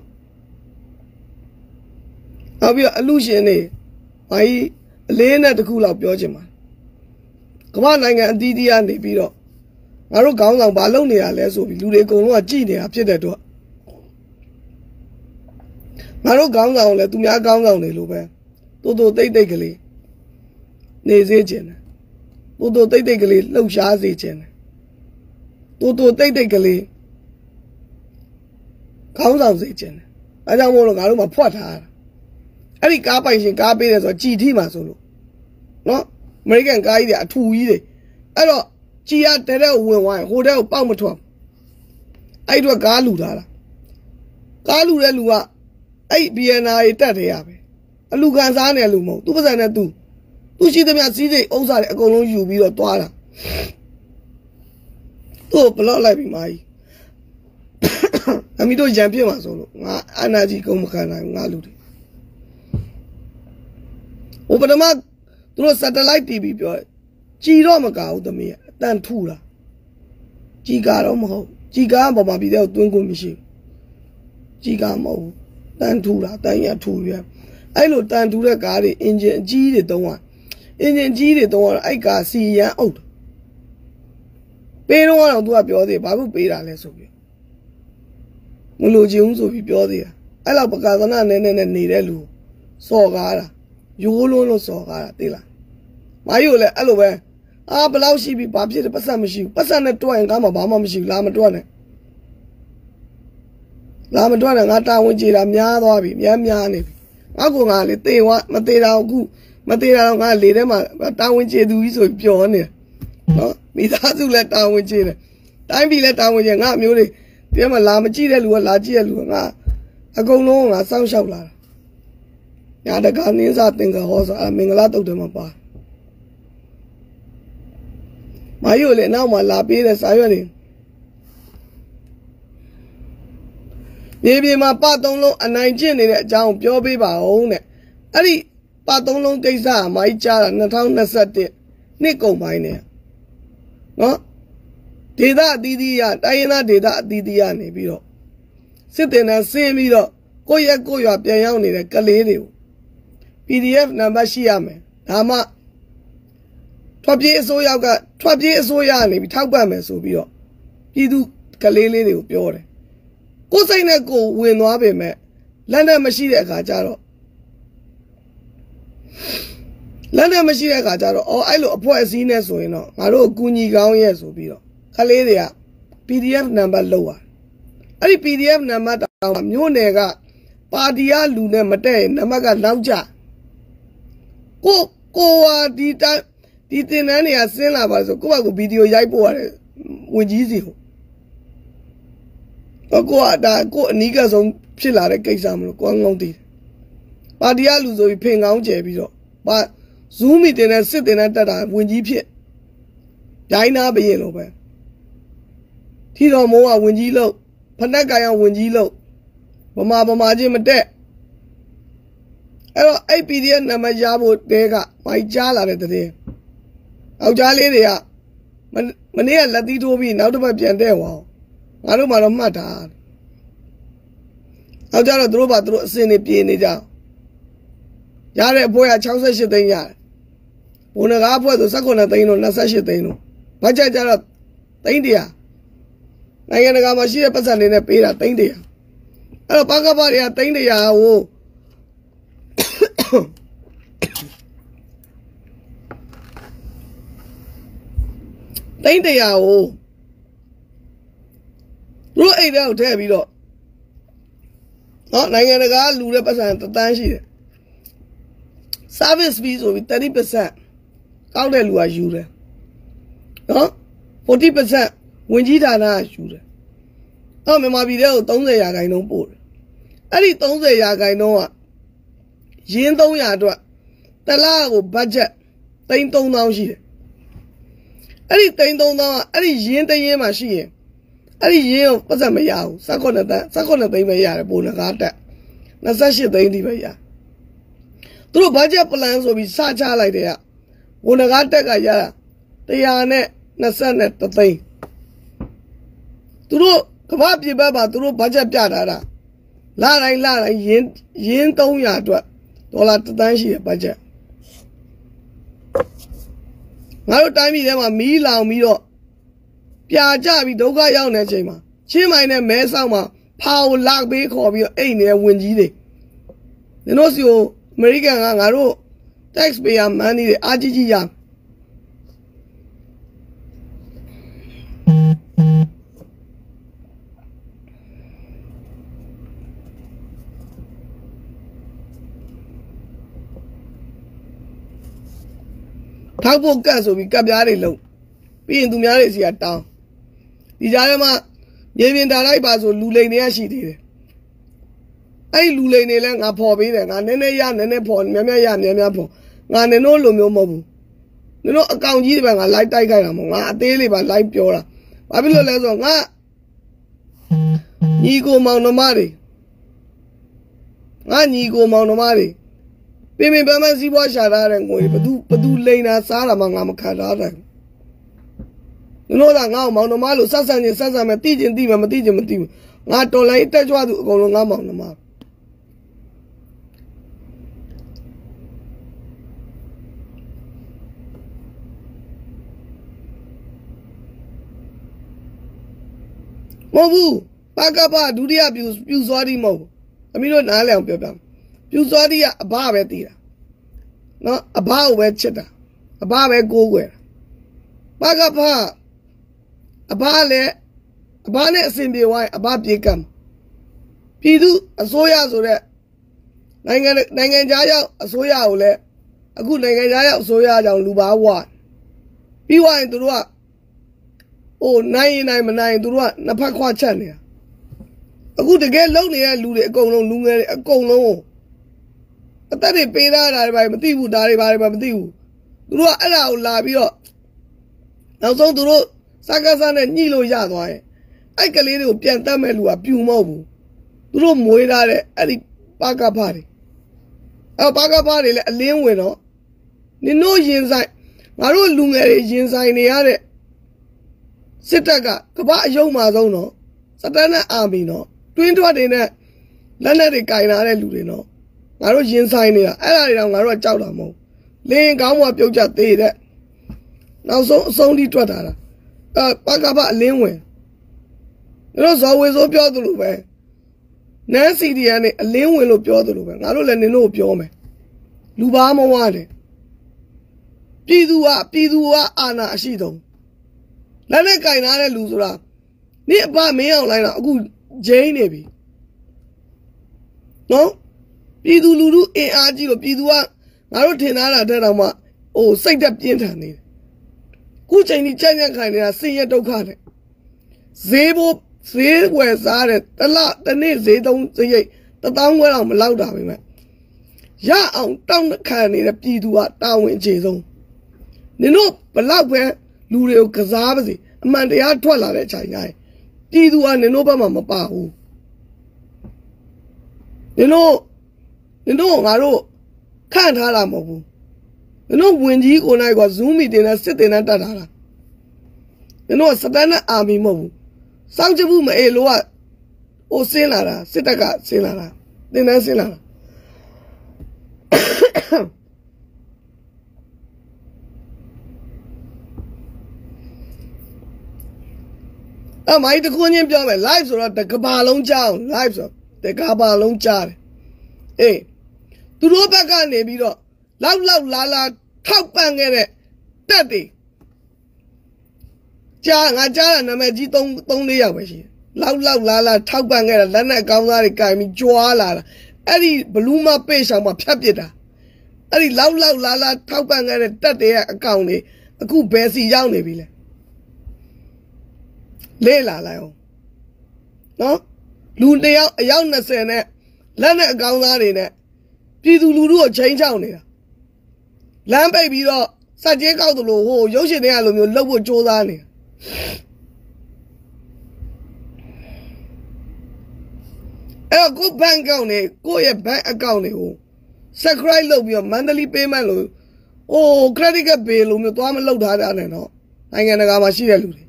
နောက်ပြီးတော့အလူရှင်တွေဘာကြီးအလေးနဲ့တခုလောက်ပြောချင်ပါတယ်ကမ္ဘာနိုင်ငံအသီးသီးကနေပြီးတော့ငါတို့ခေါင်းဆောင်ဘာလုပ်နေရလဲဆိုပြီးလူတွေအကုန်လုံးကကြည်နေတာဖြစ်တဲ့တော့ငါတို့ခေါင်းဆောင်လည်းသူများခေါင်းဆောင်တွေလိုပဲတိုးတိတ်ကလေးနေစေခြင်းတယ်တိုးတိတ်ကလေးလှုပ်ရှားစေခြင်းတယ်多တိတ်ကလေးခေါင်းဆောင်စေချင်တယ်အဲကြောင့်မို့လို့ငါတို့မှာဖွက်ထားတာအဲ့ဒီကားပိုင်ရှင်ကားပေးတယ်ဆိုတော့ကြည်ထိမှာဆိုလို့နော်အမေရိကန်ကားကြီးတွေအထူကြီးတွေအဲ့တော့ကြည်ရတဲ့ဝင်ဝိုင်းဟိုတဲ့ကိုပေါက်မထွက်အဲ့အတွက်ကားလူထားတာကားလူတဲ့လူကအဲ့ BNR တက်တယ်ရပဲအလူခံစားနေလူမဟုတ်သူပတ်စံနဲ့သူရှိသမျှစီးစိမ်ဥစ္စာတွေအကုန်လုံးယူပြီးတော့တွားတာသူ့ဘလော့လိုက်ပြီးမာကြီးအမိတို့ရံပြစ်မှာဆိုလို့ငါအနာကြီးကုန်မခံနိုင်ငါလူတွေဟိုပထမသူတို့ satellite TV ပြောတယ်ကြည်တော့မကဘူးသမီးအတန်ထူတာကြည်ကတော့မဟုတ်ကြည်ကားပေါ်မှာပြီးတော့တွင်းကုန်မရှိဘူးကြည်ကားမဟုတ်တန်ထူတာတန်ရထူရအဲ့လိုတန်ထူတဲ့ကားတွေအင်ဂျင်အကြီးတွေတုံးသွားအင်ဂျင်ကြီးတွေတုံးသွားအဲ့ကားစီရန်အုပ်ပေးတော့တော့သူကပြောသေးဘာလို့ပေးတာလဲဆိုပြီးမလို့ချင်ဘူးဆိုပြီးပြောသေးတာအဲ့လောက်ပကာသနာနဲ့နေတဲ့လူစော်ကားတာရိုးလုံးလို့စော်ကားတာသိလားမာယူလည်းအဲ့လိုပဲဘယ်လောက်ရှိပြီဘာဖြစ်တယ်ပတ်စံမရှိဘူးပတ်စံနဲ့တွက်ရင်ကားမှာဘာမှမရှိဘူးလာမတွက်နဲ့ငါတာဝန်ကြေတာများသွားပြီများနေပြီငါကငါလေတေဝမသေးတာအခုမသေးတာတော့ငါလေထဲမှာတာဝန်ကြေသူကြီးဆိုပြီးပြောနေနော်မိသားစုလည်းတာဝန်ကြေတယ်တိုင်းပြည်လည်းတာဝန်ကြေငါအမျိုးတွေဒီမှာလာမကြည့်တဲ့လူကလာကြည့်တဲ့လူကငါအကုန်လုံးငါစောင့်ရှောက်လာတာညာတကာနင်းစားသင်္ကဟောဆိုမင်္ဂလာတုတ်တယ်မှာပါမာယူလေနောက်မှလာပေးတဲ့စာရွက်တွေမြေပြင်မှာပတ်သုံးလုံးအနိုင်ကျင့်နေတဲ့အကြောင်းပြောပေးပါဦးတဲ့အဲ့ဒီပတ်သုံးလုံးကိစ္စကမာကြီးကြားတာ2021နှစ်ကုန်ပိုင်းနဲ့နော်ဒေသအသီးသီးရတိုင်းရင်းသားဒေသအသီးသီးရနေပြီးတော့စစ်တင်နဲ့ဆင်းပြီးတော့ကိုယ့်ရွာပြန်ရောက်နေတဲ့ကလေးတွေကို PDF နံပါတ်ရှိရမယ်ဒါမှထွက်ပြေးအစိုးရနေပြီးထောက်ပံ့မယ်ဆိုပြီးတော့ပြည်သူကလေးလေးတွေကိုပြောတယ်ကိုယ်စိတ်နဲ့ကိုယ်ဝင်သွားပေမဲ့လက်နဲ့မရှိတဲ့အခါကျတော့အဲ့လိုအဖွဲ့အစည်းနဲ့ဆိုရင်တော့ငါတို့အကူအညီကောင်းရဲ့ဆိုပြီးတော့ကလေးတွေက PDF နံပါတ်လောက်ရတယ်အဲ့ဒီ PDF နံပါတ်တောင်မြို့နယ်ကပါတီကလူနဲ့မတည့်နံပါတ်ကနောက်ကျကိုဟာဒီတင်တန်းတွေကဆင်းလာပါဆိုကိုယ့်ဘက်ကဗီဒီယိုရိုက်ပို့ရတယ်ဝင်ကြီးစီကိုကဒါကိုအနီးကဆုံးဖြစ်လာတဲ့ကိစ္စမလို့ကိုငုံတည်ပါတီကလူဆိုပြီးဖင်ကောင်းကျယ်ပြီးတော့ဇူးမီတင်နဲ့စစ်တင်နဲ့တက်တာဝင်ကြီးဖြစ်ဒိုင်းနာဘရင်လိုပဲထီတော်မိုးကဝင်ကြီးလို့ဖနက်ကရဝင်ကြီးလို့ဗမာချင်းမတက်အဲ့တော့အဲ့ PDF နံပါတ်ရဖို့တဲကမိုက်ကြားလာတဲ့တဲ့အောက်ကြားလေးတွေကမနေ့ကလက်သီးထိုးပြီးနောက်တစ်ပတ်ပြန်တဲ့ဟောငါတို့မှတော့မှတ်တာအောက်ကြတော့သူတို့အစင်နေပြေနေကြရတဲ့ဘွဲက68သိန်းရတယ်ဘုံငါးဘွဲဆို19သိန်းလို့28သိန်းလို့ဘာကြကြတော့သိန်း100နိုင်ငံတကာမှာရှိတဲ့ပတ်စံတွေနဲ့ပေးတာသိန်း100အဲ့တော့ဘာကဘာတွေကသိန်း100ဟိုသိန်း100ကိုတို့အိတ်ထဲကိုထည့်ပြီးတော့နိုင်ငံတကာလူတဲ့ပတ်စံတန်းရှိတယ် service fee ဆိုပြီး 30% ကောက်တဲ့လူကယူတယ်နော် 40% ဝင်ကြီးဌာနကယူတယ်မြန်မာပြည်ထဲကို30%ပို့တယ်အဲ့ဒီ30%ကရင်း300အတွက်တလားကို budget 3,000ရှိတယ်အဲ့ဒီ3,000ကအဲ့ဒီရင်းတရင်းမှာရှိရင်အဲ့ဒီရင်းကိုပတ်စံမရဘူး19သိန်းပဲရတယ်ပုံနကားတက်28သိန်းဒီပဲရသူတို့ budget plan ဆိုပြီးစချလိုက်တယ်ကပုံနကားတက်ကရတာ123သိန်းသူတို့ကမ္ဘာပြည်ပမှာသူတို့ budget ပြထားတာလာတိုင်းရင်း300အတွက်ဒေါ်လာ1သန်းရှိတယ် budget ငါတို့တိုင်းပြည်ထဲမှာမီးလောင်ပြီးတော့ပြာကျပြီးဒုက္ခရောက်နေတဲ့အချိန်မှာချင်းမိုင်နဲ့မဲဆောက်မှာဖာကိုလာပေးခေါ်ပြီးတော့အိတ်နေတဲ့ဝင်ကြီးတွေနင်တို့စီကိုအမေရိကန်ကငါတို့ tax payer money တွေအားကြီးရထောက်ဖို့ကတ်ဆိုပြီးကပ်ပြားတွေလုံးပြီးရင်သူများတွေစီကတောင်းဒီကြားထဲမှာမြေပြင်တာလိုက်ပါဆိုလူလိန်တွေကရှိသေးတယ်အဲ့လူလိန်တွေလည်းငါဖော်ပေးတယ်ငါနည်းနည်းရနည်းနည်းဖော်များများရများများဖော်ငါနင်တို့လိုမျိုးမဟုတ်ဘူးနင်တို့အကောင်ကြီးတွေပဲငါလိုက်တိုက်ခိုက်တာမဟုတ်ငါအသေးလေးပါလိုက်ပြောတာဘာဖြစ်လို့လဲဆိုတော့ငါညီကိုမောင်နှမတွေငါညီကိုမောင်နှမတွေပင်ပင်ပန်းပန်းစီးပွားရှာထားတဲ့ငွေဘသူလိန်တာစားတာမှငါမခံထားနိုင်ဘူးတို့ကငါ့မောင်နှမလို့ဆက်ဆံချင်းဆက်ဆံမယ်တိကျင်တိမယ်မတိကျင်မတိဘူးငါတော်လိုင်းတက်ကြွသူအကုန်လုံးငါမောင်နှမမဟုတ်ဘူးပါကပါဒုတိယပြူစောတိမဟုတ်ဘူးအမိတို့နားလည်အောင်ပြောပြပြူစောတိကအဘပဲတည်တာနော်အဘကိုပဲချစ်တာအဘပဲကိုးကွယ်တာပါကပါအဘလည်းအဘနဲ့အစဉ်ပြေဝိုင်းအဘပြေကံပြည်သူအစိုးရဆိုတဲ့နိုင်ငံခြားရောက်အစိုးရကိုလည်းအခုနိုင်ငံခြားရောက်အစိုးရကြောင့်လူပါဝပြီးဝိုင်းသူတို့ကနိုင်ရင်နိုင်မနိုင်ရင်သူတို့ကနှစ်ဖက်ခွာချက်နေတာအခုတကယ်လုံနေတဲ့လူတွေအကုန်လုံးလူငယ်တွေအကုန်လုံးအသက်တွေပေးထားတာတွေဘာမသိဘူးဒါတွေဘာမသိဘူးသူတို့ကအဲ့ဒါကိုလာပြီးတော့နောက်ဆုံးသူတို့စကားစားနဲ့ညှိလို့ရသွားရင်အဲ့ကလေးတွေကိုပြန်တတ်မဲ့လူကပြူမဟုတ်ဘူးသူတို့မွေးထားတဲ့အဲ့ဒီပါကဖားတွေပါကဖားတွေလည်းအလင်းဝင်တော့နင်တို့ရင်ဆိုင်ငါတို့လူငယ်တွေရင်ဆိုင်နေရတဲ့စစ်တပ်ကကမ္ဘာအယုံမှာဆုံးတော့စတန်နဲ့အာမီတော့တွင်းထွက်တွေနဲ့လက်နက်တွေကင်လာတဲ့လူတွေတော့ငါတို့ရင်ဆိုင်နေတာအဲ့ဒါတွေတော့ငါတို့ကကြောက်တာမဟုတ်လင်းကောင်းမှပြုတ်ကြသေးတဲ့နောက်ဆုံးအဆုံးထိတွက်တာလားပါကပအလင်းဝင်တို့ဇော်ဝေဆိုပြောသလိုပဲနန်းစီဒီယန်နဲ့အလင်းဝင်လို့ပြောသလိုပဲငါတို့လည်းနင်တို့ကိုပြောမယ်လူပါမဝတယ်ပြည်သူကအာဏာအရှိဆုံးလက်နဲ့ကင်ထားတဲ့လူဆိုတာနေ့အပမင်းအောင်လိုက်တော့အခုဂျိန်းနေပြီနော်ပြည်သူလူထုအင်အားကြီးလို့ပြည်သူကငါတို့ထင်ထားတာတဲ့တော့မှစိတ်သက်ပြင်းထန်နေတယ်ခုချိန်ကြီးကြက်ခိုင်နေတာဆင်းရဲဒုက္ခနဲ့ဈေးဝယ်စားတဲ့တနေ့ဈေးသုံးစရိတ်1000ခွဲလောက်မလောက်တာပဲမဲ့ရအောင်တောင်းခံနေတဲ့ပြည်သူကတာဝန်အခြေဆုံးနင်တို့ဘလောက်ပဲလူတွေကိုကစားပါစေအမှန်တရားထွက်လာတဲ့အချိန်တိုင်းပြည်သူကနင်တို့ဘက်မှာမပါဘူးနင်တို့ငါတို့ခန့်ထားတာမဟုတ်ဘူးနင်တို့ဝင်ကြီးကိုနိုင်က Zoom meeting နဲ့စစ်တင်နဲ့တက်ထားတာနင်တို့စတန်နဲ့အာမီမဟုတ်ဘူးစောင့်ကြည့်မှုမအေလို့ကဆင်းလာတာစစ်တပ်ကဆင်းလာတာတင်နဲ့ဆင်းလာတာမိုင်းတခုချင်းပြောမယ် live ဆိုတော့တကဘာလုံးကြောင်း live ဆိုတကဘာလုံးကြားတယ်သူတို့ဘက်ကနေပြီးတော့လောက်လာထောက်ပံ့ခဲ့တဲ့တက်တွေငါကြားတာနာမည်ကြီး3-4ယောက်ပဲရှိတယ်လောက်လာထောက်ပံ့ခဲ့တာလက်နဲ့ကောင်းသားတွေကင်ပြီးကြွားလာတာအဲ့ဒီဘလူးမပေးဆောင်မှာဖြတ်ပစ်တာအဲ့ဒီလောက်လာထောက်ပံ့ခဲ့တဲ့တက်တွေရဲ့အကောင့်တွေအခုဘယ်စီရောက်နေပြီလဲလေးလာလိုက်အောင်နော်လူတယောက်အယောက်20နဲ့လက်နဲ့အကောင်းသားတွေနဲ့ပြည်သူလူထုကိုချိန်ချောင်းနေတာလမ်းပိတ်ပြီးတော့စက်ကြေးကောက်သလိုရုပ်ရှင်တွေကလိုမျိုးလှုပ်ဖို့ကြိုးစားနေတာအဲ့တော့ကိုဘဏ်အကောင့်တွေကိုရဲ့ဘဏ်အကောင့်တွေကို subscribe လုပ်ပြီးတော့ monthly payment လို့credit card pay လို့မျိုးသွားမလုပ်ထားတာနဲ့တော့နိုင်ငံတကာမှာရှိတဲ့လူတွေ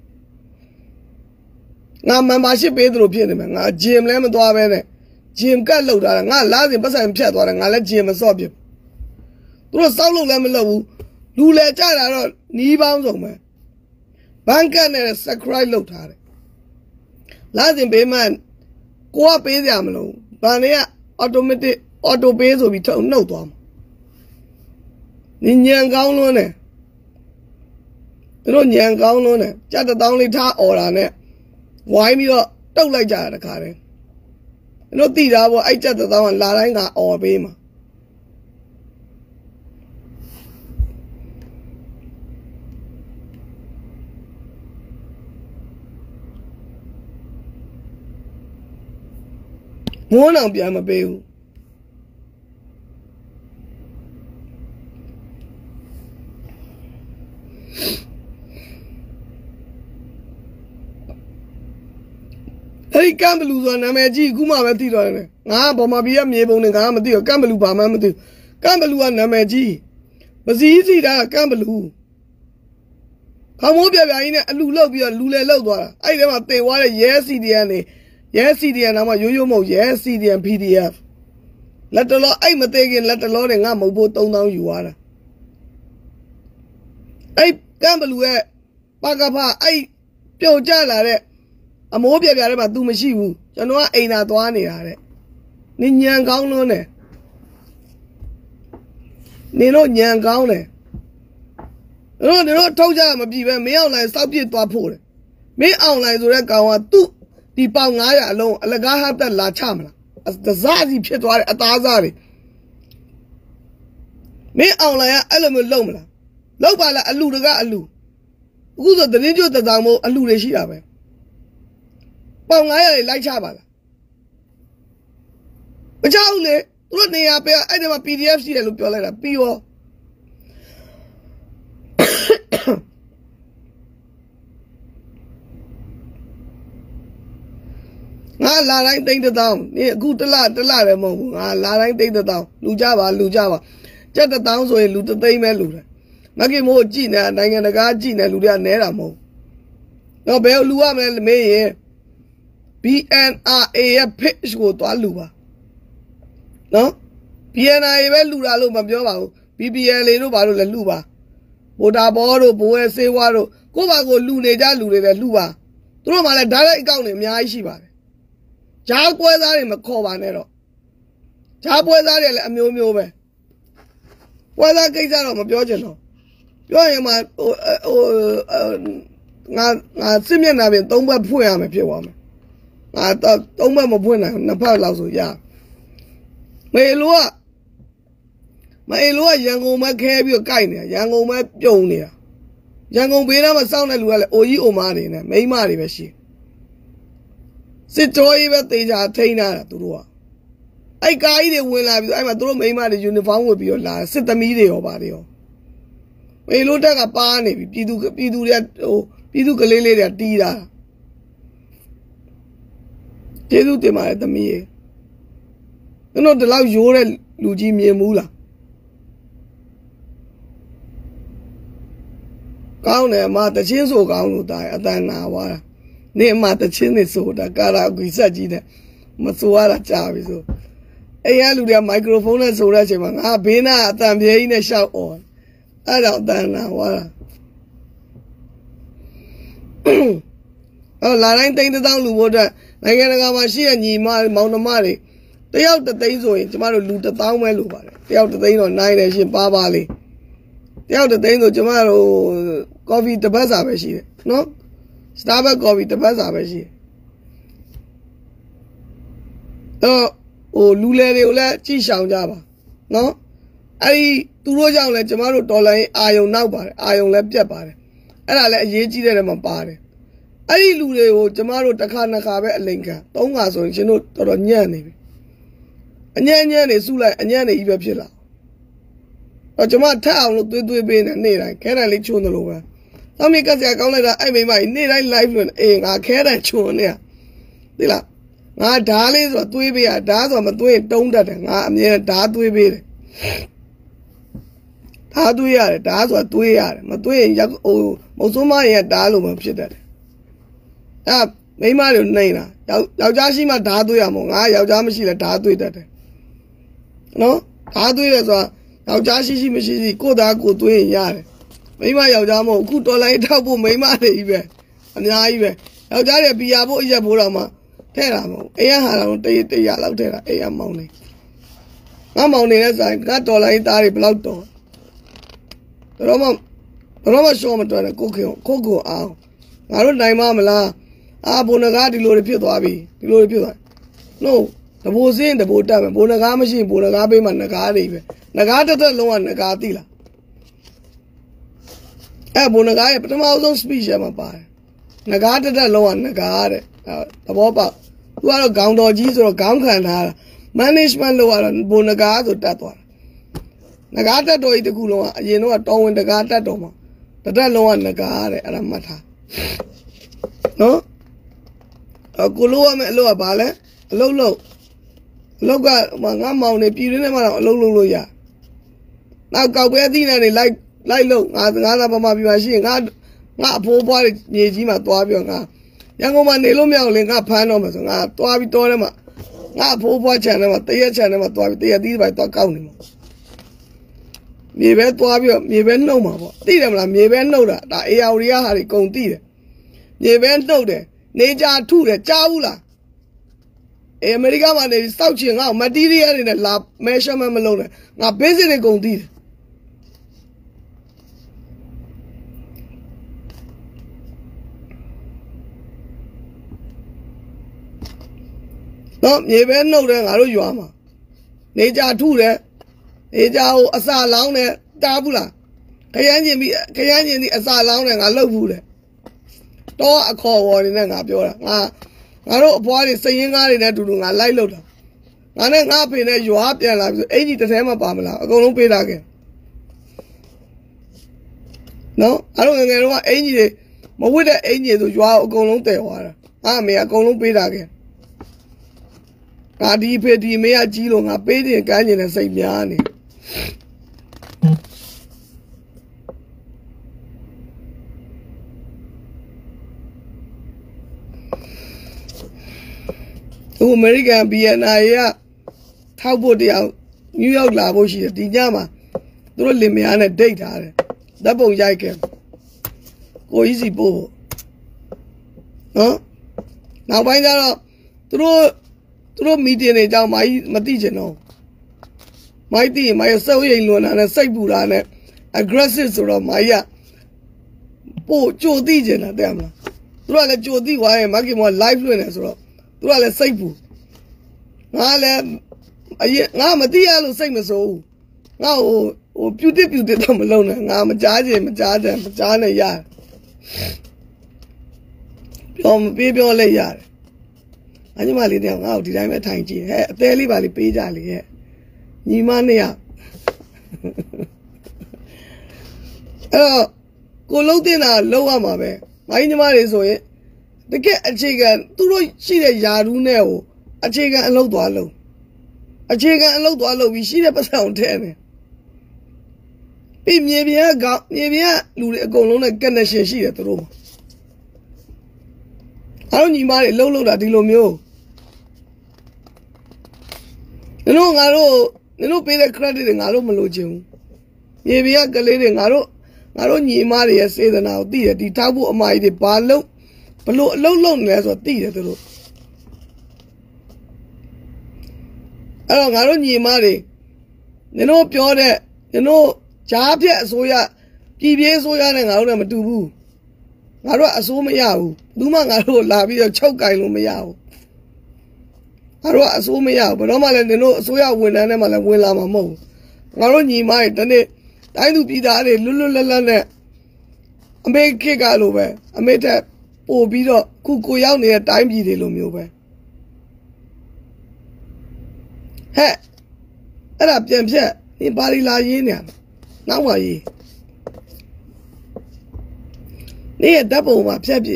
ငါ membership ပေးသလိုဖြစ်နေမှာငါ gym လည်းမသွားဘဲနဲ့ gym ကတ်လောက်ထားတာငါလာစဉ်ပတ်စံဖြတ်သွားတယ်ငါလည်း gym မစော့ပြသူတို့စောက်လို့လည်းမလုပ်ဘူးလူလဲကြတာတော့နီးပေါင်းဆုံးပဲဘန်ကတ်နဲ့ subscribe လုပ်ထားတယ်လာစဉ်ပေးမှကိုကပေးကြမလို့ဘာနေက automatic auto pay ဆိုပြီးထုတ်နှုတ်သွားမှာညံကောင်းလွန်းတယ်တို့ညံကောင်းလွန်းတယ်ကြက်1000လေးထားအော်တာနဲ့ဝိုင်းပြီးတော့တုတ်လိုက်ကြတာတခါတည်းတို့တိတာပေါ့အဲ့ကြက်1000ကလာတိုင်းကအော်ပေးမှာ One on Piama Bay. Hey, Campbell's on Namaji, Gumamati on it. Ah, Bomabia, Mabon and Gamati, Campbell Bamamati, Campbell on Namaji. But easy that Campbell. Come on, Lula, Lula Lowa. I never pay what a yes, CDN. Yes, CDN, I'm a yo-yo, yes, CDN PDF. Let the law, I'm a taking, let the Lord and I'm a boat down you are. I Campbell, Pagapa, I Joe Jala. I'm hoping I got about 2 machine. You know, I ain't at 1 year. Ninyan Gown on it. Nino Yan Gown it. No, they don't tell you I'm a beaver. Me outline stop you to a pool. Me outline to record 2 the pound I alone. Like I have that La Chamla as the Zazi pit or at Azari. Me outline element Lomla. Lobala Aluga Alu. Who's the ninja that Damo Alu? Bong I like Chabala. But only what they are, I never PDF see a look like a PO. I like take the down. Near good the lad, I like take the down. Lujava. Just the down so a loot the day meluda. Nagi more Gina, and a guard Gina, Luda Neramo. No bell Lua may. PNRA pitch go to Aluba. No? PNRA Lula Luma, BBL Baro Luba. Boda Boro, Boe Se Waro, go back go Lune Lule Luba. Throw my direct down in Yashiba. Jack was out in the Covanero. Chap was out in Mio. Well, that case out of my Georgiano. You're my Simeon having don't wear poor am if you want. I thought, don't remember when I'm about Lazo, yeah. My Lua, young old man can't be a kind, young old man, Jonia. Young old man, sound like well, or you, Marina, may marry she. Sit to even they are tained to do. I guided when I'm a drum, may marry uniform with your last, sit the media about you. May look like a party, Pidu that, oh, Pidu Kalele at Tida. Jedu te mare tamie. No te lau yore luji mie mula. Cao ne ma ta chin so cao lu tai atan na wa. Ne ma ta chin ne so da kara gui sat ji ne. Ma so ra cha bi so. Ai ya lu de microphone ne so ra chain ma nga bein na atan pye ji ne shout on. Ai da atan na wa. La line thing the down lu bo da. I get a machine, ye Mount Mari. They out the days away, tomorrow loot the town well over. They out the day on 9 and ship Babali. They out the day of tomorrow coffee the bazaar machine. No? Starbucks coffee the bazaar machine. Oh, Lula, Chisha Java. No? I to Roja let tomorrow dollar iron now bar, iron left Japar. And I let ye cheat them a party. I lure tomorrow Takana Kabe Linka. Don't ask on Chino or Nyani. A Nyan is Sula and Yana Eva Pilla. But Jama town look to be in a near. Can I let you know over? Some because I call it I may my near life when I can't chew near. Dilla. My darlings or to be a daz on the twin don't that I'm near that we be. How do we are? That's what we are. My twin Yak O Mosuma and Dalum of shit. Ah, may marry Nina. Yaujashima Tatu among I Yaujamashi Tatu that. No, Tatu is a Yaujashi Mishi Kodaku to a yard. May my Yaujamo, Kutola Tabu, may marry even. And I even. Yaujari Piabo Yaburama. Teramo, Ayahano, the yellow terra, Ayam Moni. I'm only as I got all I die blood door. The Roma showman to a cocoa out. I don't like Mamma. Ah, Bonagati lo repeat to Abby. You repeat. No, the was in the boat time, Bonagamashi, Bonagabi, and Nagari. Nagata loan Nagatila. Ah, Bonagai, but I'm also speech, I'm a pie. Nagata loan Nagare. The Boba. သူကတော့ခေါင်းတော်ကြီးဆိုတော့ခေါင်းခံထားတာ management လုပ်ရတော့ဘုံနဂါဆိုတတ်သွားတာနဂါတက်တော်ကြီးတခုလုံးကအရင်တော့တောင်းဝင်တကားတက်တော်မှာတတက်လုံးကနဂါတဲ့အဲ့ဒါမှတ်ထားနော်ကိုလိုရမယ်အလုပ်ကဘာလဲအလုပ်ကငါမောင်နေပြည်ရင်းထဲမှာတော့အလုပ်လုပ်လို့ရနောက်ကောက်ပဲအသီးနဲ့လိုက်လို့ငါသာပမာပြပါရှိရင်ငါအဖိုးဘွားတွေညီကြီးမှာသွားပြီးတော့ငါရန်ကုန်မှာနေလို့မရအောင်လေငါဖမ်းတော့မှာဆိုငါသွားပြီးတော့ထဲမှာငါအဖိုးဘွားခြံထဲမှာတရက်ခြံထဲမှာသွားပြီးတရက်သီးပိုင်းသွားကောက်နေမှာမြေပဲသွားပြီးတော့မြေပဲနှုတ်မှာပေါ့သိတယ်မလားမြေပဲနှုတ်တာဒါအေယာဝရီယာဟာတွေအကုန်သိတယ်မြေပဲနှုတ်တယ်နေကြထုတယ်ကြားဘူးလားအမေရိကမှာနေစောက်ချင်ငါ့ material တွေနဲ့လာ measurement မလုပ်နဲ့ငါ basic တွေကုန်သိတယ်နော်မြေပဲနှုတ်တယ်ငါတို့ရွာမှာနေကြထုတယ်နေကြဟိုအစာလောင်းတယ်ကြားဘူးလားခရမ်းကျင်ပြီးအစာလောင်းတယ်ငါလှုပ်ဘူးတယ်တော့အခေါ်ဝေါ်နေနဲ့ငါပြောတာငါတို့အဖွားတွေစိတ်ရင်းကားတွေနဲ့တူတူငါလိုက်လို့တာငါနဲ့ငါဖေနဲ့ရွာပြန်လာပြီဆိုအဲ့ဒီတစ်ထဲမှာပါမလားအကုန်လုံးပေးတာခဲ့နော်အဲ့လိုငယ်တော့အင်ကြီးတွေမဝစ်တဲ့အင်ကြီးဆိုရွာအကုန်လုံးတည်သွားတာငါအမေအကုန်လုံးပေးတာခဲ့ငါဒီဖေဒီမေကကြီးလို့ငါပေးတယ်ကမ်းကျင်တဲ့စိတ်များနေအမေရိကန် BNI ကထောက်ဖို့တရားနယူးယောက်လာဖို့ရှိတယ်ဒီညမှာသူတို့လင်မယားနဲ့ဒိတ်ထားတယ်ဓာတ်ပုံရိုက်ခဲ့ကိုကြီးစီပို့နော်နောက်ပိုင်းကျတော့သူတို့မီတင်တွေအကြောင်းမသိချင်တော့မိုက်သိရင်မိုက်စောက်ရိမ်လွန်တာနဲ့စိတ်ပူတာနဲ့ aggressive ဆိုတော့မိုက်ကပို့ကြိုသိချင်တာတဲ့မလားသူကလည်းကြိုသိသွားရင်မကင်မော live လွှင့်နေဆိုတော့သူကလည်းစိတ်ပူငါလည်းငါမသိရလို့စိတ်မဆိုးဘူးငါဟိုပြူတစ်တော့မလုံးနဲ့ငါမကြားချင်မကြားနဲ့ရတယ်ပြောလဲရတယ်အညီမလေးတယောက်ငါ့ကိုဒီတိုင်းပဲထိုင်ကြည့်ဟဲ့အသေးလေးပါလေးပေးကြလေဟဲ့ညီမနဲ့ရအဲ့တော့ကိုလုံးတင်တာလုံးရမှာပဲမိုင်းညီမတွေဆိုရင်တကယ်အခြေခံသူတို့ရှိတဲ့ယာရူးနဲ့ကိုအခြေခံအလုပ်သွားလုပ်ပြီးရှိတဲ့ပတ်စံကိုထည့်နေပြီးမြေပြင်ကလူတွေအကုန်လုံးနဲ့ connection ရှိတယ်သူတို့မှာအားလုံးညီမတွေလှုပ်တာဒီလိုမျိုးနင်တို့ပေးတဲ့ credit တွေငါတို့မလိုချင်ဘူးမြေပြင်ကလေးတွေငါတို့ညီမတွေရဲ့စေတနာကိုသိတယ်ဒီထောက်ဖို့အမကြီးတွေဘာလို့ဘလို့အလုံးလုံးနေလဲဆိုတော့သိတယ်သူတို့အဲ့တော့ငါတို့ညီမတွေနင်တို့ပြောတဲ့နင်တို့ကြားပြက်အစိုးရပြည်ပြေးအစိုးရနဲ့ငါတို့လည်းမတူဘူးငါတို့ကအစိုးမရဘူးဘူးမှငါတို့လာပြီးတော့ချုပ်ကင်လို့မရဘူးငါတို့ကအစိုးမရဘူးဘယ်တော့မှလည်းနင်တို့အစိုးရဝန်ထမ်းတွေမှလည်းဝင်လာမှာမဟုတ်ဘူးငါတို့ညီမတွေတနေ့တိုင်းသူပြည်သားတွေလွတ်လပ်နဲ့အမေခေတ်ကလိုပဲအမေတက်ပို့ပြီးတော့ခုကိုရောက်နေတဲ့တိုင်းပြည်တွေလိုမျိုးပဲဟဲ့အဲ့ဒါပြန်ဖြတ်ဒီပါရီလာရင်းနေရနောက်မှရေးနေရဓာတ်ပုံမှာဖြတ်ပြ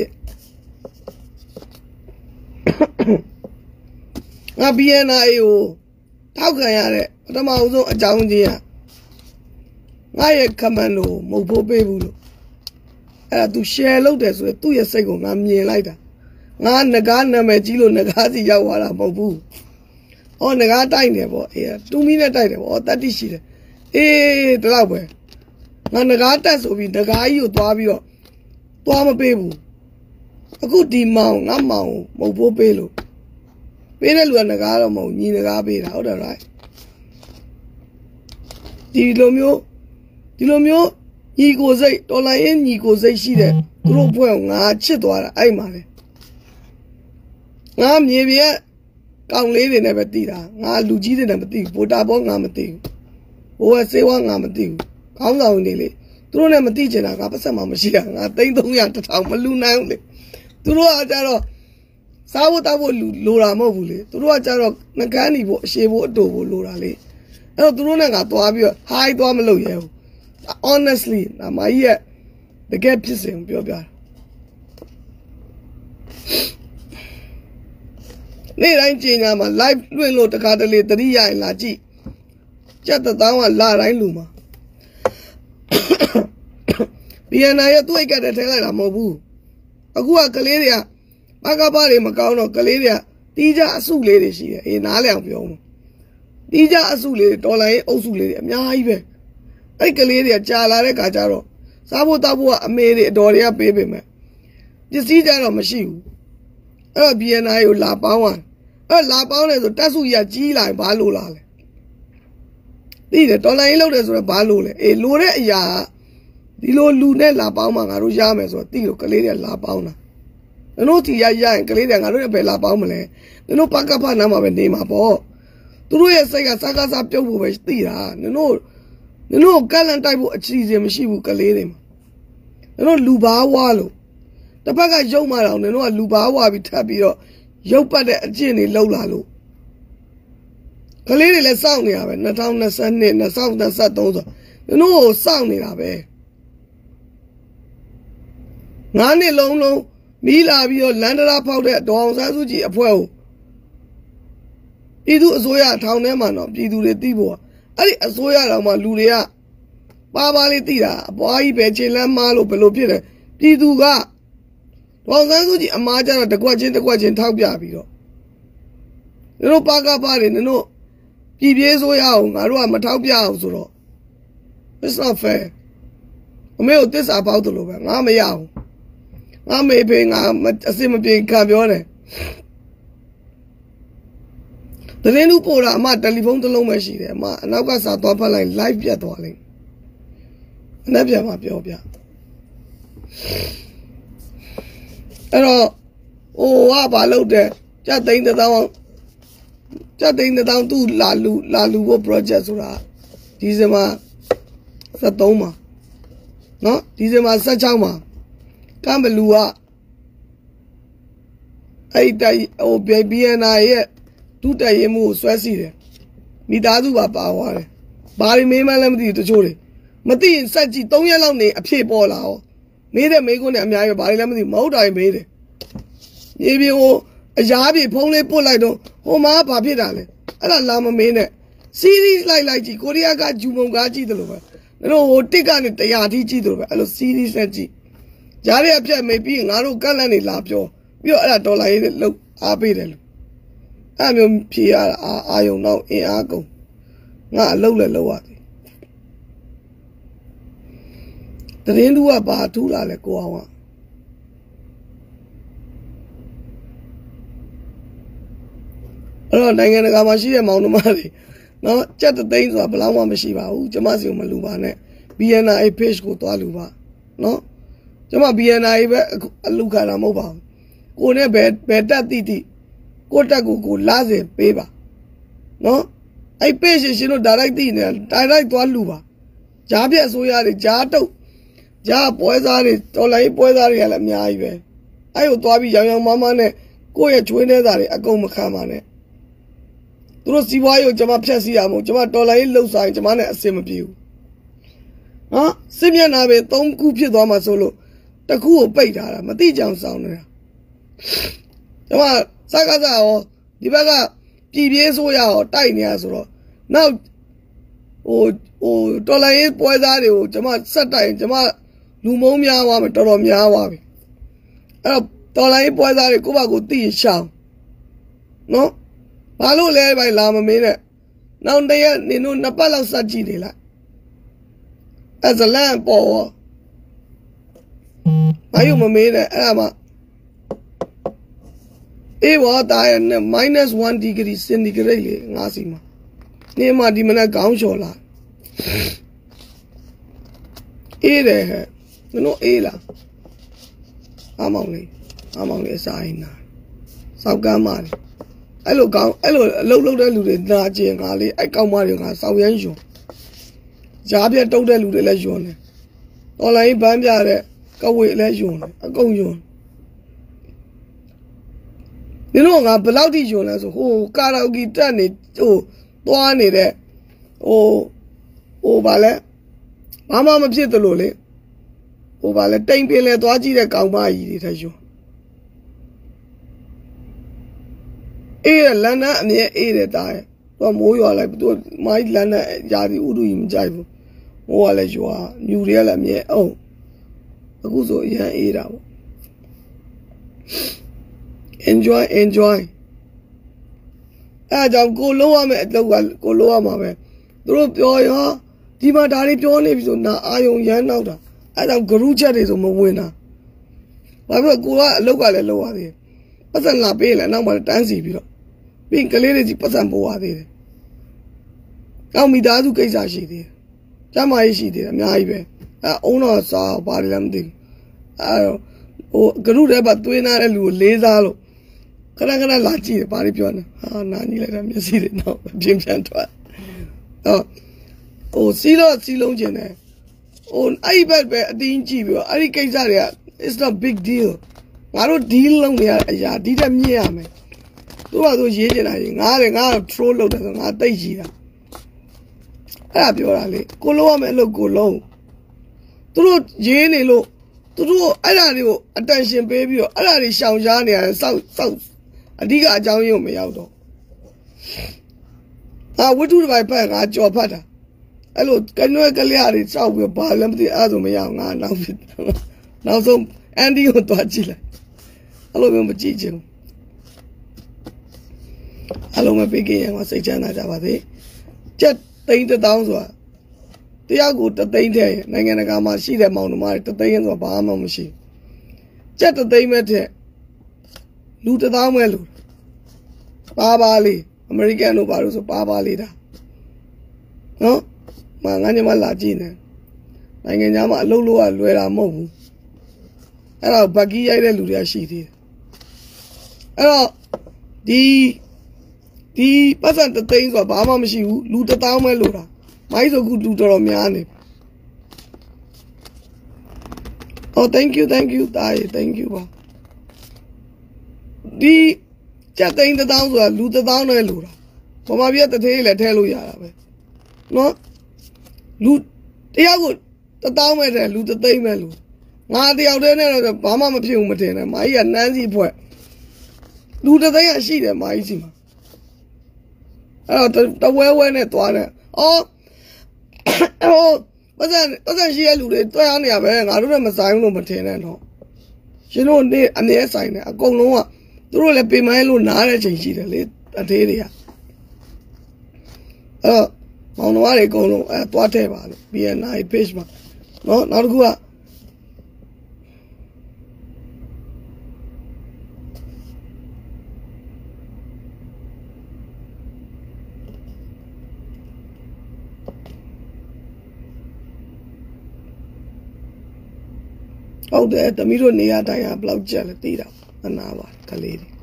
ငါ BNI ကိုထောက်ခံရတဲ့ပထမဆုံးအကြောင်းချင်းကငါရဲ့ comment ကိုမဟုတ်ဖို့ပေးဘူးလို့အဲ့ဒါ तू share လုပ်တယ်ဆိုရင်သူ့ရဲ့စိတ်ကိုငါမြင်လိုက်တာငါငကားနာမည်ကြီးလို့ငကားစီရောက်သွားတာမဟုတ်ဘူးဟောငကားတိုက်နေပေါ့အေးတူမီနဲ့တိုက်တယ်ပေါ့တတိရှိတယ်အေးတလောက်ပဲငါငကားတက်ဆိုပြီးငကားကြီးကိုသွားပြီးတော့သွားမပေးဘူးအခုဒီမောင်ငါမောင်ကိုမဟုတ်ဖို့ပေးလို့ပေးတဲ့လူကငကားတော့မဟုတ်ညီငကားပေးတာဟုတ်တယ် right ဒီလိုမျိုးညီကိုစိတ်တော်လိုင်းရင်ညီကိုစိတ်ရှိတဲ့သူတို့ဘွဲကိုငါချစ်သွားတာအဲ့မှာလေငါမြေပြက်ကောင်လေးတွေနဲ့ပဲတည်တာငါလူကြီးတွေနဲ့မတည်ဘူးဗိုတာဘောငါမတည်ဘူးဘိုးကစေဝါငါမတည်ဘူးခေါင်းဆောင်နေလေသူတို့နဲ့မတည်ချင်တာငါပတ်ဆက်မှမရှိတာငါ300 1000မလူနိုင်ဘူးလေသူတို့ကကြတော့စားဖို့တောက်ဖို့လိုတာမဟုတ်ဘူးလေသူတို့ကကြတော့ငကန်းနေဖို့ရှေ့ဖို့အတူဖို့လိုတာလေအဲ့တော့သူတို့နဲ့ငါသွားပြီးတော့ high သွားမလုပ်ရဲဘူး honestly ငါမကြီးရဲ့တကယ်ဖြစ်စဉ်ပြောပြတာနေ့တိုင်းကြင်ညာမှာ live လွှင့်လို့တခါတလေတတိယရင်လာကြည့်ကြက်တောင်းကလာတိုင်းလူမှာ BNI ရဲ့သူ့အိတ်ကတည်းထဲလိုက်တာမဟုတ်ဘူးအခုကကလေးတွေကဘာကပါတွေမကောင်းတော့ကလေးတွေကတီးကြအစုလေးတွေရှိတယ်အေးနားလည်အောင်ပြောမှာတီးကြအစုလေးတွေဒေါ်လာရေးအုပ်စုလေးတွေအများကြီးပဲအဲ့ကလေးတွေကကြာလာတဲ့ခါကျတော့စားဖို့တောက်ဖို့ကအမေတွေအတော်တွေကပေးပေမဲ့ပစ္စည်းကြတော့မရှိဘူးအဲ့တော့ BNI ကိုလာပေါင်းအဲ့လာပေါင်းတယ်ဆိုတက်စုကြီးကကြီးလာရင်ဘာလို့လာလဲသိတယ်ဒေါ်လာရေးလောက်တယ်ဆိုတော့ဘာလို့လဲအေးလိုတဲ့အရာဒီလိုလူနဲ့လာပေါင်းမှငါတို့ရမယ်ဆိုတော့တိလို့ကလေးတွေလာပေါင်းတာတို့တီရရင်ကလေးတွေငါတို့လည်းပဲလာပေါင်းမလဲတို့ပကဖနာမှာပဲနေမှာပေါ့သူတို့ရဲ့စိတ်ကစားကားစားပြုတ်ဖို့ပဲသိတာတို့ကလန်တိုက်ဖို့အချီစင်မရှိဘူးကလေးတွေမှာတို့လူဘာဝါလို့တစ်ဖက်ကရုပ်မှတော့တို့ကလူဘာဝါပြီးထပ်ပြီးတော့ရုပ်ပတ်တဲ့အကျင့်တွေလောက်လာလို့ကလေးတွေလည်းစောင့်နေတာပဲ2022 2023ဆိုတို့ကိုစောင့်နေတာပဲ9 နှစ်လုံးမီးလာပြီးတော့လန်ဒရာဖောက်တဲ့ဒေါအောင်ဆန်းစုကြည်အဖွဲ့ကိုပြည်သူအစိုးရထောင်ထဲမှာတော့ပြည်သူတွေသိဖို့အဲ့ဒီအစိုးရတော်မှာလူတွေကပါလေးသိတာအပွားကြီးပဲခြေလမ်းမားလို့ဘယ်လိုဖြစ်တယ်ပြည်သူကဒေါအောင်ဆန်းစုကြည်အမားကျတော့တကွက်ချင်းထောက်ပြပြီးတော့တို့ပါကပါတယ်တို့ပြည်ပြေးဆိုရအောင်ငါတို့ကမထောက်ပြအောင်ဆိုတော့ it's not fair အမေကိုတစ္ဆာပေါက်တယ်လို့ပဲငါမရအောင်ငါမေဖေငါအစစ်မပြေခံပြောတယ်တရင်လူပို့တာအမတယ်လီဖုန်းတစ်လုံးပဲရှိတယ်အမအနောက်ကစာသွားဖတ်လိုက် live ပြတ်သွားလိမ့်အနက်ပြန်မှာပြောပြအဲ့တော့ဟိုကဘာလုပ်တယ်ကြက်သိန်း1000သူ့လာလူဖို့ project ဆိုတာဒီဇင်ဘာ73မှာနော်ဒီဇင်ဘာ16မှာကမ်ဘလူကအဲ့တိုင်ဟို BNI ရဲ့ဒုတက်ရင်မှုကိုဆွဲစီတယ်မိသားစုပါသွားတယ်ဘာတွေမေးမှလည်းမသိဘူးတချို့တွေမသိရင်စက်ကြည့်3ရက်လောက်နေအဖြစ်ပေါ်လာရောမေးတဲ့မေးခွန်းနဲ့အများကြီးဘာတွေလည်းမသိမဟုတ်တာတွေမေးတယ်မြေပြင်ကိုအရာပြေဖုံးလေးပုတ်လိုက်တော့ဟိုမှာဘာဖြစ်တာလဲအဲ့ဒါလာမမေးနဲ့စီးရီးလိုက်ကြည့်ကိုရီးယားကဂျူမုံကားကြည့်တယ်လို့ပဲတို့ဟိုတစ်ကနေ100ထိကြည့်တယ်လို့ပဲအဲ့လိုစီးရီးဆက်ကြည့်ကြားရအပြတ်မေးပြီးငါတို့ကန့်လန့်နေလာပြောပြီးတော့အဲ့ဒါဒေါ်လာရေးလောက်အားပေးတယ်လို့အဲ့မျိုးဖြေရတာအာယုံတော့အင်အားကုန်ငါအလုပ်လည်းလုပ်ရတယ်တရင်သူကဘာထူးလာလဲကိုအောင်ကအဲ့တော့နိုင်ငံတကာမှာရှိတဲ့မောင်နှမတွေနော်ကြက်သိန်းဆိုတာဘယ်လောက်မှမရှိပါဘူးကျမစီကိုမလူပါနဲ့ BNI page ကိုသွားလူပါနော်ကျမ BNI ပဲအလူခံတာမဟုတ်ပါဘူးကိုနဲ့ဘယ်တက်တိကိုတက်ကိုလာစေပေးပါနော်အဲ့ page ရှင်တို့ direct တိနေ direct သွားလူပါဂျားပြက်ဆိုရတယ်ဂျားတုတ်ဂျားပွဲစားတွေတော်လိုင်းပွဲစားတွေကလည်းအများကြီးပဲအဲ့ကိုသွားပြီးရောင်မနဲ့ကိုယ့်ရဲ့ချွေးနှဲသားတွေအကုန်မခံပါနဲ့သူတို့စီးပွားရေးကိုကျွန်မဖြတ်စီရမို့ကျွန်မတော်လိုင်းလှုပ်ဆိုင်ကျွန်မနဲ့အဆင်မပြေဘူးနော်စစ်မျက်နှာပဲ3ခုဖြစ်သွားမှဆိုလို့တစ်ခုကိုပိတ်ထားတာမသိကြအောင်စောင်းနေတာကျွန်မစကားစားရောဒီဘက်ကပြည်ပြေးဆိုးရရောတိုက်နေရဆိုတော့နောက်ဟိုတော်လိုင်းပွဲစားတွေကိုကျွန်မဆက်တိုက်ကျွန်မလူမုံများသွားမယ်တော်တော်များသွားပြီအဲ့တော့တော်လိုင်းပွဲစားတွေကိုယ့်ဘာကိုသိရရှောင်းနော်ဘာလို့လဲပဲလာမမင်းနဲ့နောက်တရက်နင်တို့2ပတ်လောက်စကြည့်နေလိုက်အဲ့ဇလန်ပေါ်ဘာယူမမင်းနဲ့အဲ့ဒါမှအေးဝါတာရနဲ့ -1 degree centigrade လေငါစီမှာနေမှာဒီမနက်ခေါင်းလျှော်လာအေးတယ်ဟဲ့နော်အေးလားအမောင်လေးအစာအိမ်နာစောက်ကမ်းပါလေအဲ့လိုကောင်းအဲ့လိုအလုပ်လုပ်တဲ့လူတွေနာကျင်ငါလေးအဲ့ကောင်းမတွေငါစောက်ရမ်းယွန်ဂျားပြတ်တုတ်တဲ့လူတွေလည်းယွန်တယ်အွန်လိုင်းဘန်းပြတဲ့ကဝေလည်းယွန်တယ်အကုန်ယွန်你弄个不老弟兄来说，哦，卡拉 OK 站的哦，多你的，哦，罢了，妈妈们别得了嘞，罢了，等别来多几的搞蚂蚁的才行。人家你的大，我没有来不多，蚂蚁人家家里屋里没在乎，我来说，牛的了没哦，我说也的。enjoy ကြောင့်ကိုလုံးရမယ်အလုပ်ကကိုလုံးရမှာပဲသူတို့ပြောရင်ဒီမှာဒါလေးပြောနေပြီဆိုနာအာယုံရမ်းနောက်တာအဲကြောင့်ဂရုချက်တွေဆိုမဝင်တာဘာဖြစ်လို့ကိုကအလုပ်ကလည်းလုပ်ရသေးတယ်ပတ်စံလာပေးလဲနောက်မှတန်းစီပြီးတော့ပြီးကလေးတွေစီပတ်စံပို့ရသေးတယ်နောက်မိသားစုကိစ္စရှိသေးတယ်ကျမကြီးရှိသေးတယ်အများကြီးပဲအုံတော့စားပါတယ်လည်းမသိဘူးဂရုထဲမှာသွေးနာတဲ့လူကိုလေးစားလို့ခဏခဏလာကြည့်တယ်ဘာတွေပြောနေနားကြီးလိုက်တာမျက်စိတွေတော့ပြင်းပြန်ထွက်စီလုံးကျင်တယ်အဲ့ဘက်ပဲအတင်းကြည့်ပြီးတော့အဲ့ဒီကိစ္စတွေက it's not big deal ငါတို့ deal လုပ်နေရတဲ့အရာဒီတက်မြင့်ရမယ်သူကဆိုရေးနေတာကြီးငါတော့ troll လုပ်တယ်ဆိုငါတိတ်ကြီးတာအဲ့ဒါပြောတာလေကိုလုံးရမယ်အလုပ်ကိုလုံးသူတို့ရေးနေလို့သူတို့အဲ့ဒါတွေကို attention ပေးပြီးတော့အဲ့ဒါတွေရှောင်ရှားနေရတယ်စောက်အဓိကအကြောင်းရင်းကိုမရောက်တော့ဝတ္ထုတစ်ပိုက်ဖက်ငါကြော်ဖတ်တာအဲ့လိုကနွဲကလျာတွေစောက်ပြီးဘာလည်းမသိအဲ့ဒါဆိုမရအောင်ငါနောက်ဆုံးအန်ဒီကိုတွားကြည့်လိုက်အဲ့လိုမျိုးမကြည့်ချင်ဘူးအဲ့လိုမပေးခင်ရမှာစိတ်ချမ်းသာကြပါစေကျက်သိန်း1000ဆိုတာတရားကိုတသိန်းထဲနိုင်ငံတကာမှာရှိတဲ့မောင်နှမတွေတသိန်းဆိုတာဘာမှမရှိကျက်တသိန်းမဲ့တဲ့လူ1000မဲ့လူပါလေးအမေရိကန်တို့ဘာလို့ဆိုပါလေးတာနော်ငါညမလာကြည့်နေနိုင်ငံခြားမှာအလုပ်လုပ်ရလွယ်တာမဟုတ်ဘူးအဲ့တော့ဘက်ကီးရိုက်တဲ့လူတွေကရှိသေးတယ်အဲ့တော့ဒီပတ်စံတသိန်းဆိုတာဘာမှမရှိဘူးလူ1000မဲ့လို့တာမိုင်းဆိုခုလူတော်များနေthank you တား thank you ပါဒီကျက်သိန်း1000ဆိုတာလူ1000နဲ့လို့တာဗမာပြည်တထေးလည်းထဲလို့ရတာပဲနော်လူတရားကို1000မဲ့တယ်လူ3သိန်းမဲ့လို့ငါတယောက်တည်းနဲ့တော့ဘာမှမဖြစ်ဘူးမထင်နဲ့မာကြီးကနန်းစီဖွဲ့လူ3သိန်းကရှိတယ်မာကြီးစီမှာအဲ့တော့တဝဲနဲ့သွားတယ်ပတ်စံရှိရလူတွေတွဲရနေရပဲငါတို့လည်းမဆိုင်ဘူးလို့မထင်နဲ့တော့ရှင်တို့နေအမြဲဆိုင်တယ်အကုန်လုံးကသူတို့လည်းပေမိုင်းလို့နားတဲ့ချိန်ရှိတယ်လေအသေးတွေကမောင်နှမတွေအကုန်လုံးသွားထဲပါလို့ BNI page မှာနော်နောက်တစ်ခုကဟုတ်တယ်တမီးတို့နေရာတိုင်းဟာဘလောက်ကျက်လဲသိတာအနာပါကလေးတွေ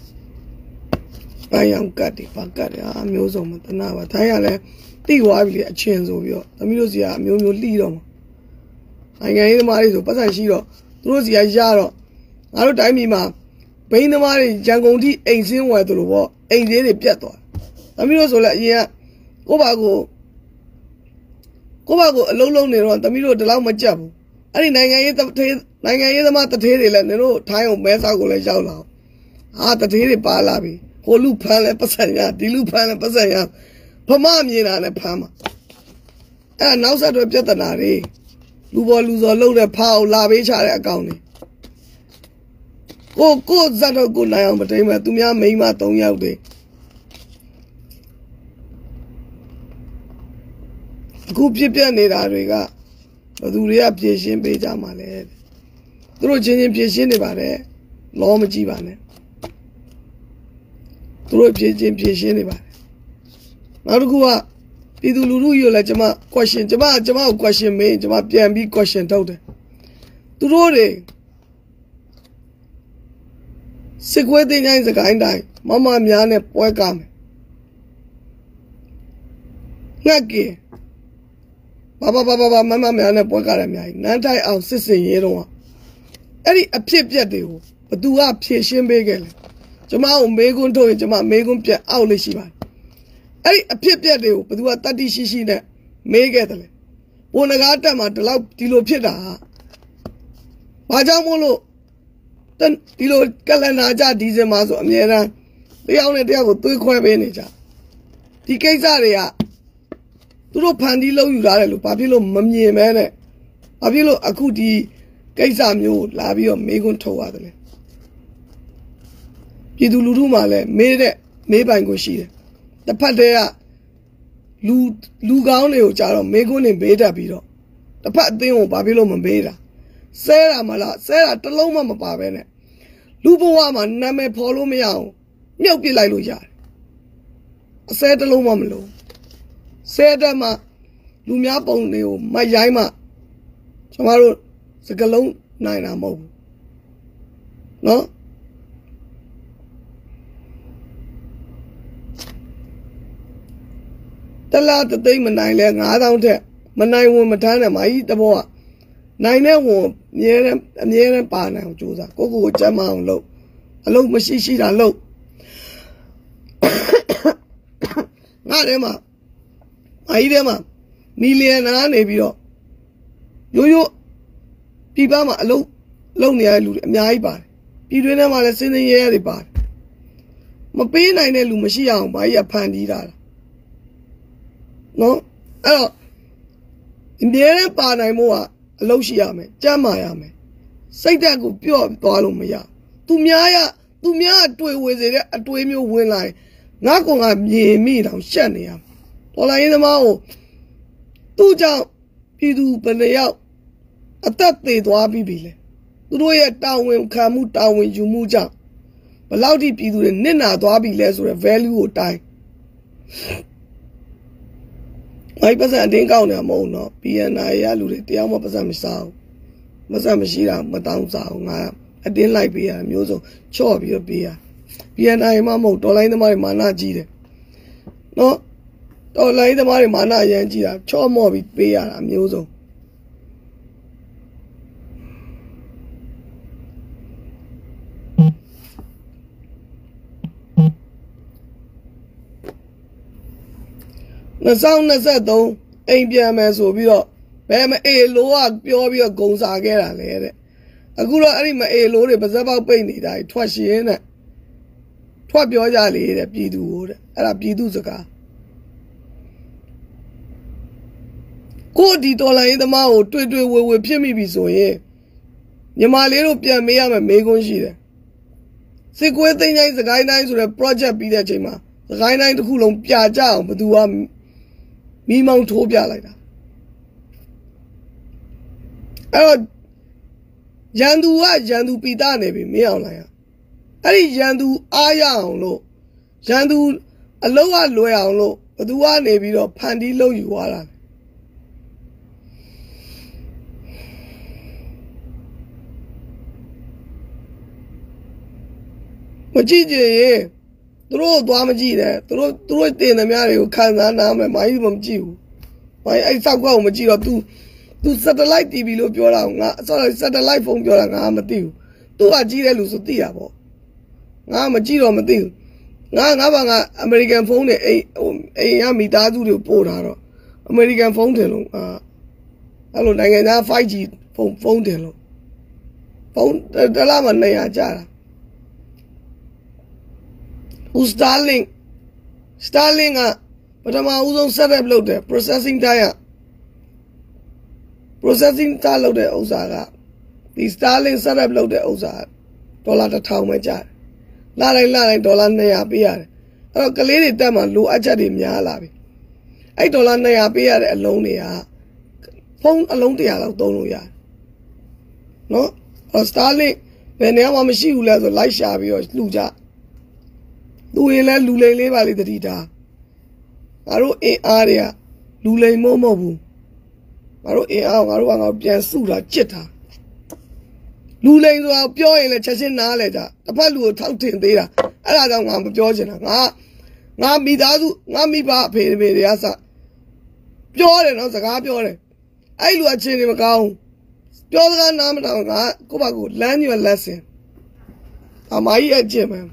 ပိုင်းအောင်ကတ်တွေပါကတ်တွေမျိုးစုံမတနာပါတိုင်းရလဲတိသွားပြီလေအချင်းဆိုပြီးတော့တမီးတို့စီကအမျိုးမျိုးလှီးတော့မှာနိုင်ငံရေးသမားတွေဆိုပတ်စံရှိတော့သူတို့စီကရတော့ငါတို့တိုင်းပြည်မှာဘိန်းသမားတွေရန်ကုန်ထိအိမ်စင်းဝယ်သူလို့ပေါ့အိမ်သေးတွေပြတ်သွားတမီးတို့ဆိုလဲအရင်ကကိုဘာကိုအလုံးလုံးနေတော့တမီးတို့ဒီလောက်မကြက်ဘူးအဲ့ဒီနိုင်ငံရေးသမားတထေးတွေလည်းနင်တို့ထိုင်းအောင်မဲဆောက်ကိုလည်းရောက်လာတထေးတွေပါလာပြီဟိုလူဖမ်းလဲပတ်စံရဒီလူဖမ်းလဲပတ်စံရဖမမြင်တာနဲ့ဖမ်းမှာအဲ့နောက်ဆက်တွဲပြဿနာတွေလူပေါ်လူစော်လှုပ်တဲ့ဖာအောင်လာပေးချတဲ့အကောင်တွေကိုဇတ်တော့ကိုနိုင်အောင်မတိမ်မဲ့သူများမိန်းမ3ယောက်တွေအခုဖြစ်ပြနေတာတွေကဘသူတွေကဖြည့်ရှင်းပေးကြမှာလဲသူတို့ချင်းဖြည့်ရှင်းနေပါတယ်လောမကြည့်ပါနဲ့သူတို့ဖြည့်ရှင်းနေပါတယ်နောက်တစ်ခုကပြည်သူလူထုကြီးကိုလည်းကျွန်မ question ကျွန်မကို question မေးကျွန်မပြန်ပြီး question ထုတ်တယ်သူတို့တွေစစ်ကွေးတင်တိုင်းစကိုင်းတိုင်းမမများနဲ့ပွဲကားမယ်ငှက်ကီဘာမမများနဲ့ပွဲကားတယ်အများကြီးနန်းထိုင်အောင်စစ်စင်ရေးတော့အဲ့ဒီအဖြစ်ပြက်တွေကိုဘသူကဖြည့်ရှင်းပေးခဲ့လဲကျွန်မကိုမေးခွန်းထုတ်ရင်ကျွန်မမေးခွန်းပြန်အောက်လေးရှိပါတယ်အဲ့ဒီအဖြစ်ပြက်တွေကိုဘယ်သူကတတိရှိရှိနဲ့မေးခဲ့တယ်လေဘုံငကားတက်မှာဒီလောက်ဒီလိုဖြစ်တာဘာကြောင့်မို့လို့ဒီလိုကလန်နာကြဒီဇင်ဘာဆိုအများအားတယောက်နဲ့တယောက်ကိုသွေးခွဲပေးနေကြဒီကိစ္စတွေကသူတို့ဖန်တီးလုပ်ယူထားတယ်လို့ဘာဖြစ်လို့မမြင်မဲနဲ့ဘာဖြစ်လို့အခုဒီကိစ္စမျိုးလာပြီးတော့မေးခွန်းထုတ်ရတယ်လဲပြည်သူလူထုမှလည်းမေးပိုင်ကိုရှိတယ်တစ်ဖက်တည်းကလူကောင်းတွေကိုကြာတော့မေးခွန်းတွေမေးတတ်ပြီးတော့တစ်ဖက်အသင်းကိုဘာဖြစ်လို့မမေးတာဆဲတာမလားဆဲတာတစ်လုံးမှမပါပဲနဲ့လူဘဝမှာနာမည်ဖော်လို့မရအောင်မြုပ်ပြလိုက်လို့ရတယ်အဆဲတစ်လုံးမှမလို့ဆဲတဲ့မှာလူများပုံတွေကိုမိုက်ရိုင်းမှကျွန်တော်တို့စကလုံးနိုင်တာမဟုတ်ဘူးနော်တလားတသိမ့်မနိုင်လဲ9000ထက်မနိုင်ဝင်မထမ်းနဲ့မာကြီးတဘောကနိုင်တဲ့ဝင်အမြဲတမ်းပါနိုင်အောင်ကြိုးစားကိုကျမ်းမအောင်လုပ်အလုပ်မရှိတာလုပ်ငါထဲမှာမာကြီးထဲမှာမီလီယံနာနေပြီးတော့ရိုးပြည်ပမှာအလုပ်နေရတဲ့လူတွေအများကြီးပါတယ်ပြည်တွင်းထဲမှာလည်းစင်းစင်းရဲရဲတွေပါတယ်မပေးနိုင်တဲ့လူမရှိအောင်မာကြီးကဖန်တီးတာနော်အဲ့တော့အမြဲတမ်းပါနိုင်မို့ကအလုပ်ရှိရမယ်ကြမ်းမာရမယ်စိတ်ဓာတ်ကိုပြော့သွားလို့မရသူများအတွေ့ဝေစေတဲ့အတွေ့မျိုးဝင်လာရင်ငါကောင်ကမြင်မိတောင်ရှက်နေရတော်လိုင်းသမားကိုသူ့ကြောင့်ပြည်သူဘယ်နှယောက်အသက်သေးသွားပြီလေသူတို့ရဲ့တာဝန်ခံမှုတာဝန်ယူမှုကြောင့်ဘယ်လောက်ထိပြည်သူတွေနစ်နာသွားပြီလဲဆိုတဲ့ value ကိုတိုင်းမိုက်ပတ်စံအတင်းကောက်နေတာမဟုတ်တော့ PNI ရလူတွေတရားမှပတ်စံမစားဘူးပတ်စံမရှိတာမတောင်းစားဘူးငါအတင်းလိုက်ပေးရမျိုးစုံချော့ပြီးတော့ပေးရ PNI မှမဟုတ်တော်လိုင်းသမားတွေမာနကြီးတယ်နော်တော်လိုင်းသမားတွေမာနအရန်ကြီးတာချော့မော့ပြီးပေးရတာမျိုးစုံ2023အိမ်ပြန်မယ်ဆိုပြီးတော့ဘယ်မအေလိုကပြောပြီးတော့ဂုံစာခဲ့တာလေတဲ့အခုတော့အဲ့ဒီမအေလိုတွေပါဇက်ပေါက်ပိတ်နေတာထွက်ရှင်းတဲ့ထွက်ပြောကြလေတဲ့ပြည်သူကိုတဲ့အဲ့ဒါပြည်သူစကားကိုဒီတော်လိုင်းသမားကိုတွေ့ဝေဖြစ်မိပြီဆိုရင်ညီမလေးတို့ပြန်မေးရမယ်မေးခွန်းရှိတယ်စစ်ကွေးသိန်းတိုင်းစကိုင်းတိုင်းဆိုတဲ့ project ပြီးတဲ့အချိန်မှာစကိုင်းတိုင်းတစ်ခုလုံးပြကြအောင်ဘယ်သူကမီးမောင်းထိုးပြလိုက်တာအဲ့တော့ရန်သူပီတာနေပြီမင်းအောင်လိုက်အဲ့ဒီရန်သူအားရအောင်လို့ရန်သူအလုံးကလွယ်အောင်လို့ဘသူကနေပြီးတော့ဖန်တီးလုပ်ယူသွားတာမကြည့်ကြရင်သူတို့သွားမကြည့်နဲ့သူတို့တင်သမျှတွေကိုခံစားနားမယ်မာကြီးမကြည့်ဘူးမာကြီးအဲ့စောက်ကွက်ကိုမကြည့်တော့ तू satellite TV လို့ပြောတာငါ satellite phone ပြောတာငါမသိဘူးသူကကြည့်တဲ့လူဆိုသိတာပေါ့ငါမကြည့်တော့မသိဘူးငါဘာငါ American phone နဲ့အိမ်ကမိသားစုတွေကိုပို့ထားတော့ American phone တယ်လို့အဲ့လိုနိုင်ငံသား 5G phone တယ်လို့ဖုန်းတလားမှ200ကျတာStarlink ကပထမဦးဆုံး setup လုပ်တယ် processing time processing time လုပ်တဲ့ဥစ္စာကဒီ Starlink setup လုပ်တဲ့ဥစ္စာဒေါ်လာ1000ပဲကျတယ်လတိုင်းဒေါ်လာ200ပေးရတယ်အဲ့တော့ကလေးတွေတက်မှလိုအပ်ချက်တွေများလာပြီအဲ့ဒေါ်လာ200ပေးရတဲ့အလုံးတွေကဖုန်းအလုံး100လောက်သုံးလို့ရတယ်နော်အဲ့ Starlink ဘယ်နေရာမှမရှိဘူးလဲဆိုလိုက်ရှာပြီးတော့လှူကြသူရင်လဲလူလိမ်လေးပါလေတတိတာငါတို့အင်အားတွေကလူလိမ်မဟုတ်ဘူးငါတို့အင်အားငါတို့ပြန်စုတာကြစ်တာလူလိမ်ဆိုတာပြောရင်လည်းချက်ချင်းနားလဲကြတစ်ဖက်လူကိုထောက်တင်သေးတာအဲ့ဒါကြောင့်ငါမပြောချင်တာငါမိသားစုငါမိဘအဖေတွေကစပြောတယ်နော်စကားပြောတယ်အဲ့လူအချင်းတွေမကောင်းပြောစကားနားမထောင်ငါကိုယ့်ဘာကိုလမ်းညွှန်လက်စင်အမကြီးအကျင့်ပဲ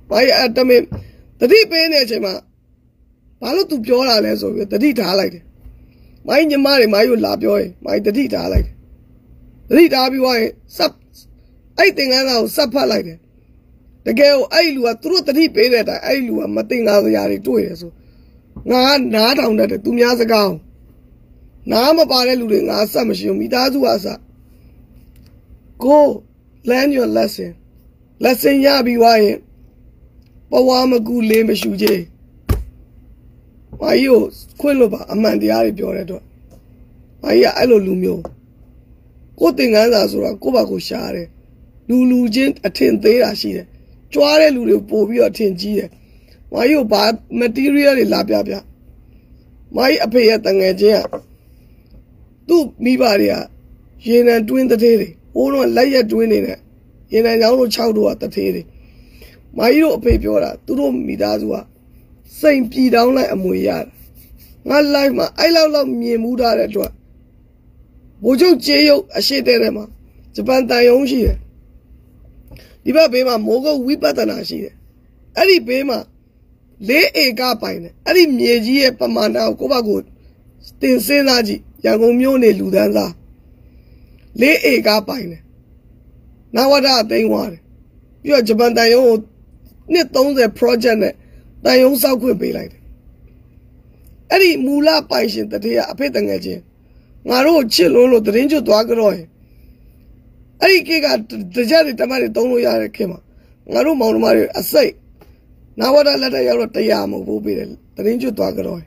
မာကြီးအတမင်တတိပေးနေတဲ့အချိန်မှာဘာလို့ तू ပြောတာလဲဆိုပြီးတတိထားလိုက်တယ်မာကြီးညီမတွေမာကြီးကိုလာပြောရင်မာကြီးတတိထားလိုက်တယ်တတိထားပြီးသွားရင်စပ်အဲ့သင်္ကန်းသားကိုစပ်ဖတ်လိုက်တယ်တကယ်ကိုအဲ့လူကသူတို့တတိပေးတဲ့အတိုင်းအဲ့လူကမတင်ငါစရာတွေတွေ့တယ်ဆိုငါနားထောင်တတ်တယ်သူများစကားနားမပါတဲ့လူတွေငါစက်မရှိဘူးမိသားစုကအစ go learn your lesson ရပြီးသွားရင်ဘဝမကူလေးမရှိသေးဘာကြီးကိုခွင့်လို့ပါအမှန်တရားတွေပြောတဲ့အတွက်ဘာကြီးကအဲ့လိုလူမျိုးကိုသင်္ကန်းစာဆိုတာကိုယ့်ဘာကိုရှားတယ်လူချင်းအထင်သေးတာရှိတယ်ကြွားတဲ့လူတွေပို့ပြီးတော့အထင်ကြီးတယ်ဘာကြီးကိုဘာ material တွေလာပြဘာကြီးအဖေရဲ့တငယ်ချင်းကသူ့မိဘတွေကရေနံတွင်းတသေးတွေဟိုးတော့လက်ရက်တွင်းနေတဲ့ရေနံချောင်းတို့6တို့ကတသေးတွေဘာကြီးတို့အဖေပြောတာသူတို့မိသားစုကစိန်ပြည်တောင်းလိုက်အမွေရတယ်ငါ live မှာအဲ့လောက်မြင်မှုထားတဲ့အတွက်ဘိုးချုပ်ကျေးရုပ်အရှိတဲ့ထဲမှာဂျပန်တန်ယုံရှိတယ်ဒီဘက်ဘေးမှာမိုးကုတ်ဝိပဿနာရှိတယ်အဲ့ဒီဘေးမှာ4 ဧကပိုင်တယ်အဲ့ဒီမြေကြီးရဲ့ပမာဏကိုကိုယ့်ဘက်ကိုတင်စင်းသားကြည့်ရန်ကုန်မြို့နေလူတန်းစား4 ဧကပိုင်တယ်နဝဒအသိမ်းသွားတယ်ပြီးတော့ဂျပန်တန်ယုံကိုနှစ်30 project နဲ့တန်ယုံစောက်ခွင့်ပေးလိုက်တယ်အဲ့ဒီမူလပိုင်ရှင်တတိယအဖေတငယ်ချင်းငါတို့ချစ်လို့တရင်ကျွတ်သွားကြတော့ရင်အဲ့ဒီကိကတကြတဲ့တမတွေတုံးလို့ရတဲ့ခင်မှာငါတို့မောင်နှမတွေအစိတ်နာဝဒလက်ထက်ရောက်တော့တရားမဟုတ်ဘူးပေးတယ်တရင်ကျွတ်သွားကြတော့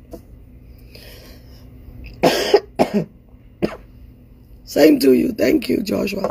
Same to you thank you Joshua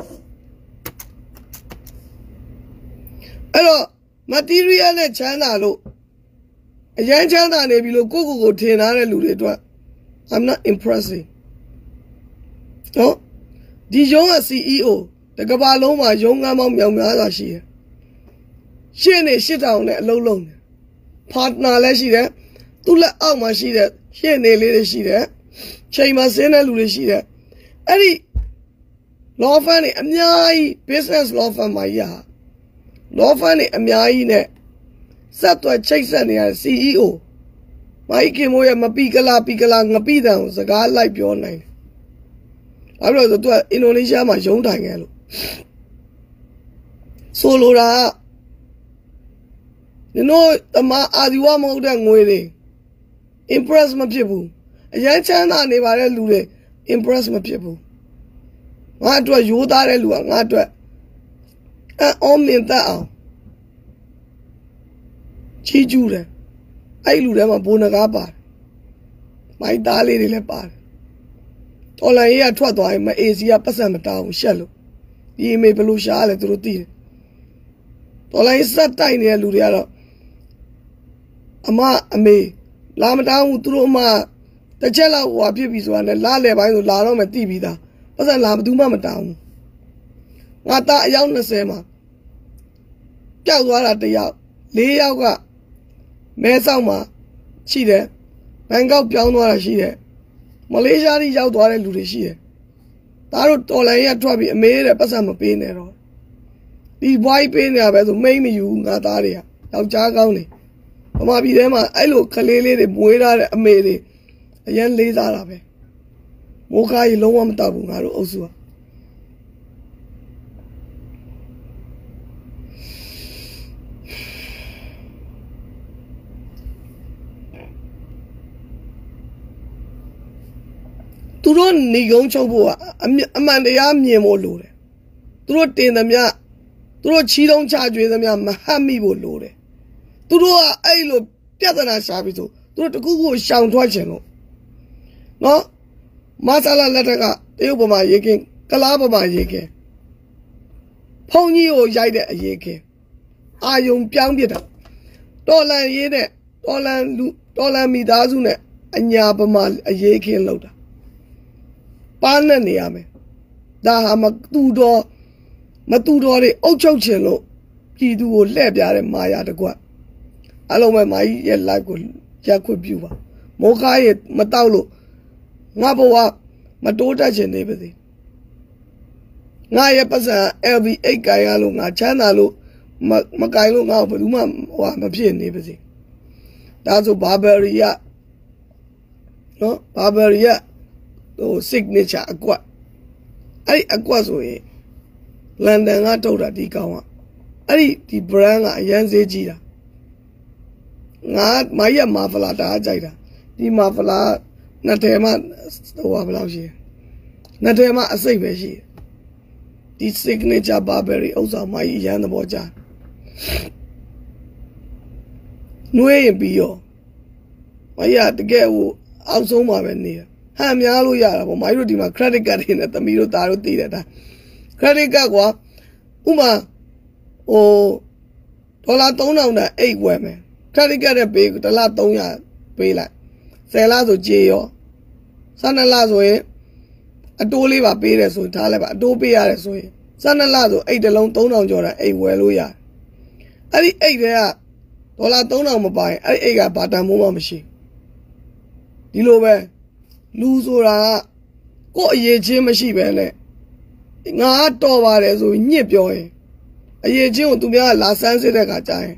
အဲ့တော့ material နဲ့ချမ်းသာလို့အရန်ချမ်းသာနေပြီလို့ကိုထင်ထားတဲ့လူတွေအတွက် I'm not impressing နော်ဒီရုံးက CEO တကဘာလုံးမှာရုံးငန်းပေါင်းမြောက်များစွာရှိတယ်ရှင်းနေ8000နဲ့အလုံးလုံးတယ် partner လည်းရှိတယ်သူ့လက်အောက်မှာရှိတဲ့ရှင်းနေလေးတွေရှိတယ်ချိန်မှာစင်းတဲ့လူတွေရှိတယ်အဲ့ဒီ law firm တွေအများကြီး business law firm မှာရ law firm တွေအများကြီးနဲ့ဆက်သွယ်ချိတ်ဆက်နေရတဲ့ CEO မိုက်ခင်မိုးရဲ့မပီကလာငပိတံကိုစကားလိုက်ပြောနိုင်တယ်။ဘာလို့လဲဆိုတော့သူကအင်ဒိုနီးရှားမှာရုံးထိုင်ခဲ့လို့ဆိုလိုတာဒီနိုတမအာဒီဝမဟုတ်တဲ့ငွေတွေ impress မဖြစ်ဘူး။အရန်ချမ်းသာနေပါတဲ့လူတွေ impress မဖြစ်ဘူး။ငါအတွက်ရိုးသားတဲ့လူကငါအတွက်အော်မြင်တတ်အောင်ချီးကျူးတယ်အဲ့လူထဲမှာဘိုးနဂါပါတယ်မိုင်းသားလေးတွေလည်းပါတယ်တော်လိုင်းကြီးကထွက်သွားရင်မအေစီကပတ်စံမတောင်းရှက်လို့ဒီအမေဘလို့ရှားလဲသူတို့သိတယ်တော်လိုင်းစက်တိုက်နေတဲ့လူတွေကတော့အမေလာမတောင်းဘူးသူတို့အမတစ်ချက်လောက်ဟွာဖြစ်ပြီဆိုတာနဲ့လာလေပိုင်းဆိုလာတော့မှသိပြီးသားပတ်စံလာဘူးမှမတောင်းဘူးငါသားအယောက်20မှာပျောက်သွားတာတယောက်4ယောက်ကမဲဆောက်မှာရှိတယ်ဘန်ကောက်ပြောင်းသွားတာရှိတယ်မလေးရှားကြီးရောက်သွားတဲ့လူတွေရှိတယ်ဒါတို့တော်လိုင်းရထွက်ပြီးအမေတဲ့ပတ်စံမပေးနဲ့တော့ဒီဘွိုင်းပေးနေတာပဲဆိုမိမ့်မယူငါသားတွေကယောက်ျားကောင်းနေဗမာပြည်ထဲမှာအဲ့လိုကလေးလေးတွေမွေးထားတဲ့အမေတွေအရင်လေးစားတာပဲမိုးကားကြီးလုံးဝမတောက်ဘူးငါတို့အုပ်စုကသူတို့နေကုန်းချုပ်ဖို့ကအမှန်တရားမြင်ဖို့လိုတယ်သူတို့တင်သမျှသူတို့ချီးတုံးချကြွေးသမျှမဟတ်မိဖို့လိုတယ်သူတို့ကအဲ့လိုပြဿနာရှာပြီးဆိုသူတို့တခုခုရှောင်ထွက်ခြင်းလို့နော်မဆလာလက်ထက်ကတရုတ်ဗမာရေကင်းကလားဗမာရေကင်းဖုန်ကြီးကိုရိုက်တဲ့အရေကင်းအာယုံပြောင်းပြတာတော်လန်ရေးနဲ့တော်လန်မိသားစုနဲ့အညာဗမာအရေကင်းလောက်တာပါနဲ့နေရမယ်ဒါဟာမတူတော့တွေအုတ်ချုပ်ခြင်းလို့ပြည်သူကိုလှည့်ပြတဲ့မာယာတကွအလုံးမဲ့မာကြီးရဲ့ live ကိုရက်ခွင့်ပြုပါမိုးကားရဲ့မတောက်လို့ငါဘဝမတိုးတက်ခြင်းနေပါစေငါရဲ့ပတ်စံ LV8 ကိုင်ရလို့ငါချမ်းသာလို့မကိုင်လို့ငါ့ကိုဘယ်သူမှဟိုမဖြစ်နေပါစေဒါဆိုဘာဘရီယာနော်ဘာဘရီယာဟို signature အကွက်အဲ့ဒီအကွက်ဆိုရင်လန်ဒန်ကထုတ်တာဒီကောင်ကအဲ့ဒီ brand ကအရန်ဈေးကြီးတာငါမိုင်းရမာဖလာတာကြိုက်တာဒီမာဖလာနှစ်ထဲမှာဟိုဘယ်လောက်ရှိနှစ်ထဲမှာအစိတ်ပဲရှိဒီ signature Burberry ဥစ္စာမိုင်းရန်သဘောကြနွေးရင်ပြီးရောမိုင်းရတကယ်ဟိုအောက်ဆုံးမှာပဲနေဟန်များလို့ရတာပေါ့မိုင်းတို့ဒီမှာ credit card တွေနဲ့သမီးတို့သားတို့တည်တယ်ဒါ credit card ကွာဥမာဟိုဒေါ်လာ3000နဲ့အိတ်ဝယ်မယ် credit card နဲ့ပေးတစ်လ300ပေးလိုက်10လဆိုကြေရော12လဆိုရင်အတိုးလေးပါပေးတယ်ဆိုထားလိုက်ပါအတိုးပေးရတယ်ဆိုရင်12လဆိုအိတ်တစ်လုံး3000ကျော်တာအိတ်ဝယ်လို့ရတယ်အဲ့ဒီအိတ်တွေကဒေါ်လာ3000မပါရင်အဲ့ဒီအိတ်ကဘာတန်မိုးမှမရှိဒီလိုပဲလူဆိုတာကိုယ့်အရေးချင်းမရှိပဲနဲ့ငါတော်ပါတယ်ဆိုညစ်ပြောရင်အရေးချင်းကိုသူများလာဆန်းစစ်တဲ့ခါကျရင်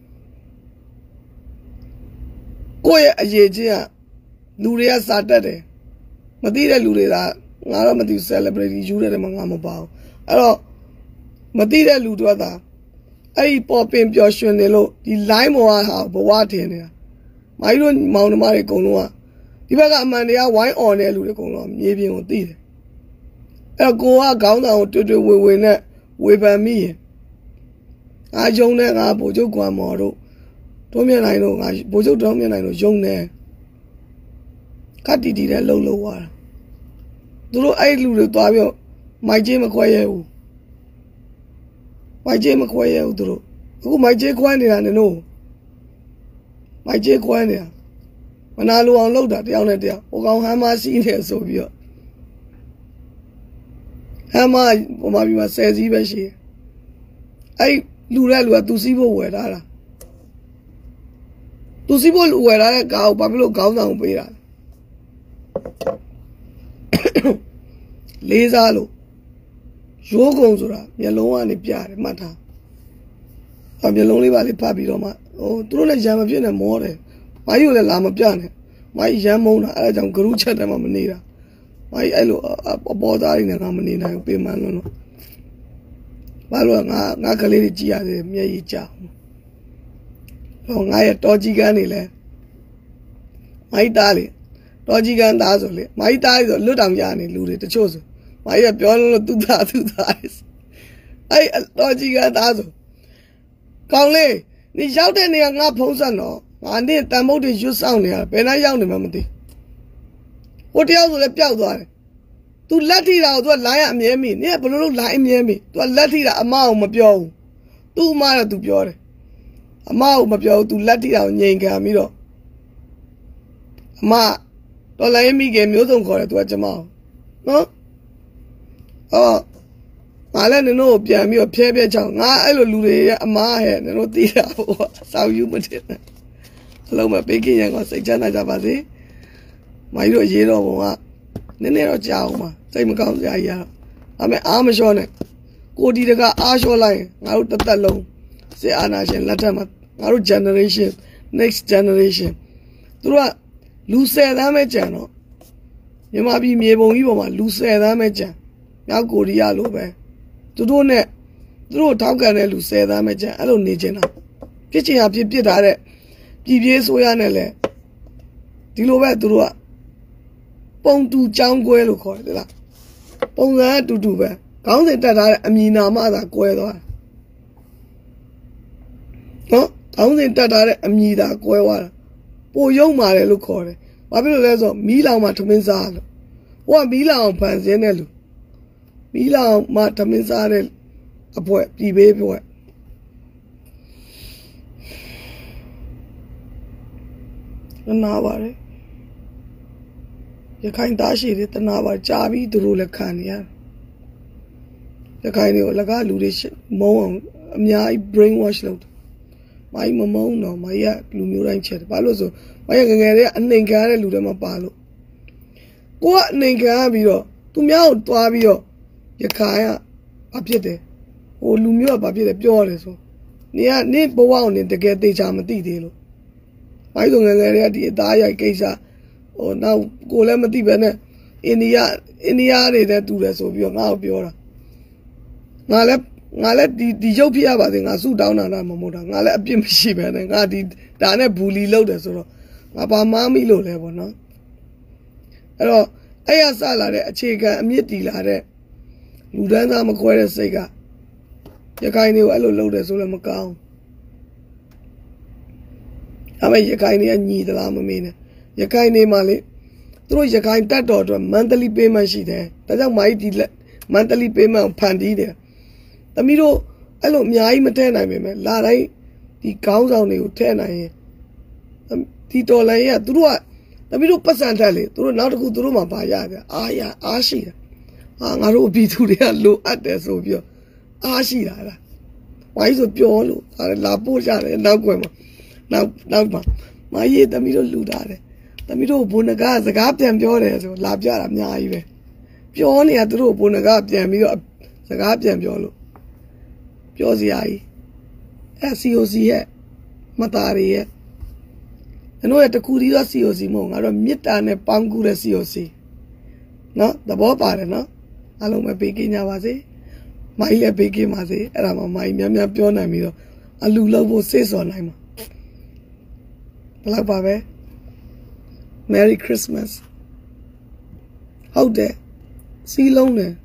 ကိုယ့်ရဲ့အရေးချင်းကလူတွေကစာတက်တယ်မသိတဲ့လူတွေကငါတော့မသိ celebrity ယူရတယ်မှာငါမပါဘူးအဲ့တော့မသိတဲ့လူတွေသာအဲ့ဒီပေါ်ပင်ပျော်ရွှင်နေလို့ဒီ line ပေါ်ဟာဘဝထင်နေတာမိုင်းတို့မောင်နှမတွေအကုန်လုံးကဒီဘက်ကအမှန်တရားဝိုင်းអော်တဲ့လူတွေအကုန်လုံးမြေပြင်ကိုသိတယ်အဲ့တော့ကိုကခေါင်းဆောင်ကိုတွေ့ဝေနဲ့ဝေဖန်မိရင်ငါယုံတဲ့ငါဗိုလ်ချုပ်ကွာမော်တို့တွန်းမြနိုင်တို့ငါဗိုလ်ချုပ်တွန်းမြနိုင်တို့ယုံတယ်ကတ်တီတီတဲ့လှုပ်သွားတာသူတို့အဲ့လူတွေသွားပြီးမိုက်ချင်းမခွဲရဘူးမိုက်ချင်းမခွဲရဘူးသူတို့အခုမိုက်ချင်းခွဲနေတာနင်တို့မိုက်ချင်းခွဲနေတာမနာလိုအောင်လုပ်တာတယောက်နဲ့တယောက်ဟိုကောင်ဟမ်းမရှိနေဆိုပြီးတော့ဟမ်းမဟိုမှာပြီးမှ10စီးပဲရှိတယ်အဲ့လူတဲ့လူကသူစီးဖို့ဝယ်ထားတာသူစီးဖို့ဝယ်ထားတဲ့ကားကိုဘာဖြစ်လို့ခေါင်းဆောင်ကိုပေးတာလေးစားလို့ရိုးကုံဆိုတာမျက်လုံးကနေပြတယ်မှတ်ထားအမျက်လုံးလေးပါလေးဖတ်ပြီးတော့မှဟိုသူတို့လည်းရံမဖြစ်နဲ့မောတယ်မိုင်းကိုလည်းလာမပြနဲ့မိုင်းရမ်းမုန်းတာအဲ့ဒါကြောင့်ဂရုချက်တယ်မှမနေတာမိုင်းအဲ့လိုအပေါ်သားတွေနဲ့ငါမနေနိုင်ဘူးပြင်မှန်းလို့ဘာလို့ငါကလေးတွေကြည်ရတယ်မျက်ရည်ကျဟောငါရဲ့တော်ကြီးကန်းနေလဲမိုင်းသားလေတော်ကြီးကန်းသားဆိုလေမိုင်းသားဆိုလွတ်တောင်ရနေလူတွေတချို့ဆိုမိုင်းရပြောလို့သူသားအဲ့တော်ကြီးကန်းသားဆိုကောင်းလေ你晓得你俺碰上了，俺那担保的就上了，本来要你们的。我这样子来标准的，都拉提了，都来呀面米，你也不能来面米，都拉提了，阿妈我们标，都妈了都标的，阿妈我们标都拉提了，年看没了，阿妈到来米给没有种过来都怎么，哦。ငါလည်းနင်တို့ပြန်ပြီးတော့ဖျဲချောင်းငါအဲ့လိုလူတွေရဲ့အမားဟဲ့နင်တို့သိတာပေါ့စောက်ယူမတင်နဲ့အလုံးမပေးခင်ရကစိတ်ချမ်းသာကြပါစေမိုင်းတို့ရေးတော့ဘုံကနည်းနည်းတော့ကြာအောင်ပါစိတ်မကောင်းကြရအောင်ဒါပေမဲ့အားမလျှော့နဲ့ကိုဒီတကအားလျှော့လိုက်ငါတို့တစ်သက်လုံးစေအာနာရှင်လက်ထက်မှာငါတို့ generation next generation သူတို့ကလူ10 သန်းပဲကြံတော့မြန်မာပြည်မြေပုံကြီးပေါ်မှာလူ10 သန်းပဲကြံမြောက်ကိုရီးယားလိုပဲသူတို့နဲ့သူတို့ထောက်ကန်တဲ့လူ10 သန်းပဲကြအဲ့လိုနေချင်တာဖြစ်ချင်တာပြစ်ထားတဲ့ပြည်ပြေးဆိုရနဲ့လဲဒီလိုပဲသူတို့ကပုံတူចောင်းကွဲလို့ခေါ်တယ်လားပုံစံအတူတူပဲခေါင်းစဉ်တက်ထားတဲ့အမည်နာမသာကွဲသွားနော်ခေါင်းစဉ်တက်ထားတဲ့အမည်သာကွဲသွားတာပိုယုံမာတယ်လို့ခေါ်တယ်ဘာဖြစ်လို့လဲဆိုတော့မီးလောင်မှထမင်းစားလို့ဟိုကမီးလောင်ဖန်ဆင်းတဲ့လူမီးလောင်မှထမင်းစားတဲ့အဖွဲပြည်ပေးဖွဲနာပါတယ်ရခိုင်သားရှိတယ်တနာပါကြာပြီးသူတို့လည်းခံနေရရခိုင်တွေကိုလကားလူတွေမုံအောင်အများကြီး brain wash လုပ်တယ်မိုင်းမမုံတော့မိုင်းရလူမျိုးတိုင်းချက်တယ်ဘာလို့ဆိုမိုင်းရငငယ်တွေကအနှိမ်ခံရတဲ့လူတွေမှာပါလို့ကိုကအနှိမ်ခံရပြီးတော့သူများကိုတွားပြီးတော့ရခိုင်ကဘာဖြစ်တယ်ဟိုလူမျိုးကဘာဖြစ်တယ်ပြောရတယ်ဆိုနေဘဝကိုနေတကယ်သိချာမသိသေးလို့ဘာလို့ငယ်ငယ်တွေကဒီအသားရိုက်ကိစ္စနောက်ကိုလည်းမသိပဲနဲ့အိန္ဒိယတွေတူတယ်ဆိုပြီးတော့ငါ့ကိုပြောတာငါလည်းဒီရုပ်ဖြစ်ရပါစေငါစုတောင်းတာမဟုတ်တာငါလည်းအပြစ်မရှိပဲနဲ့ငါဒါနဲ့ဘူလီလုပ်တယ်ဆိုတော့ငါဘာမှမလို့လဲပေါ့နော်အဲ့တော့အဲ့ရစလာတဲ့အခြေခံအမြင့်တီလာတဲ့လူဒန်းသားမခွဲတဲ့စိတ်ကရခိုင်တွေကိုအဲ့လိုလုပ်တယ်ဆိုလည်းမကောင်းဒါပေမဲ့ရခိုင်တွေကညီသလားမမေးနဲ့ရခိုင်တွေမှာလေသူတို့ရခိုင်တက်တော်အတွက် monthly payment ရှိတယ်ဒါကြောင့်မိုင်းဒီ monthly payment ဖန်တီးတယ်သမီးတို့အဲ့လိုအများကြီးမထည့်နိုင်ပေမဲ့လာတိုင်းဒီခေါင်းဆောင်တွေကိုထည့်နိုင်ရင်ဒီဒေါ်လာရဲ့သူတို့ကသမီးတို့ပတ်စံထက်လေသူတို့နောက်တစ်ခုသူတို့မှပါရတယ်အားရှိတယ်ငါတို့ပြည်သူတွေကလိုအပ်တယ်ဆိုပြီးတော့အားရှိတာလားဝိုင်းဆိုပြောလို့လာပို့ကြတယ်နောက်ကွယ်မှာနောက်မှာမကြီးသမီးတို့လူတာတယ်သမီးတို့ဘုန်းကစကားပြန်ပြောတယ်ဆိုလာပြတာအများကြီးပဲပြောနေတာသူတို့ဘုန်းကပြန်ပြီးတော့စကားပြန်ပြောလို့ပြောစရာကြီးCOC ရဲ့မသားတွေရဲ့တို့ရဲ့တခုတည်းသော COC မဟုတ်ငါတို့မြစ်တာနဲ့ပေါင်းကူတဲ့ COC နော်သဘောပါတယ်နော်အားလုံးပဲပေးကင်းကြပါစေမိုင်းလည်းပေးကင်းပါစေအဲ့ဒါမှမိုင်းများပြောနိုင်ပြီးတော့အလူလောက်ဖို့စိတ်စော်နိုင်မှာဘယ်လောက်ပါပဲ Merry Christmas ဟုတ်တယ်စီးလုံးတယ်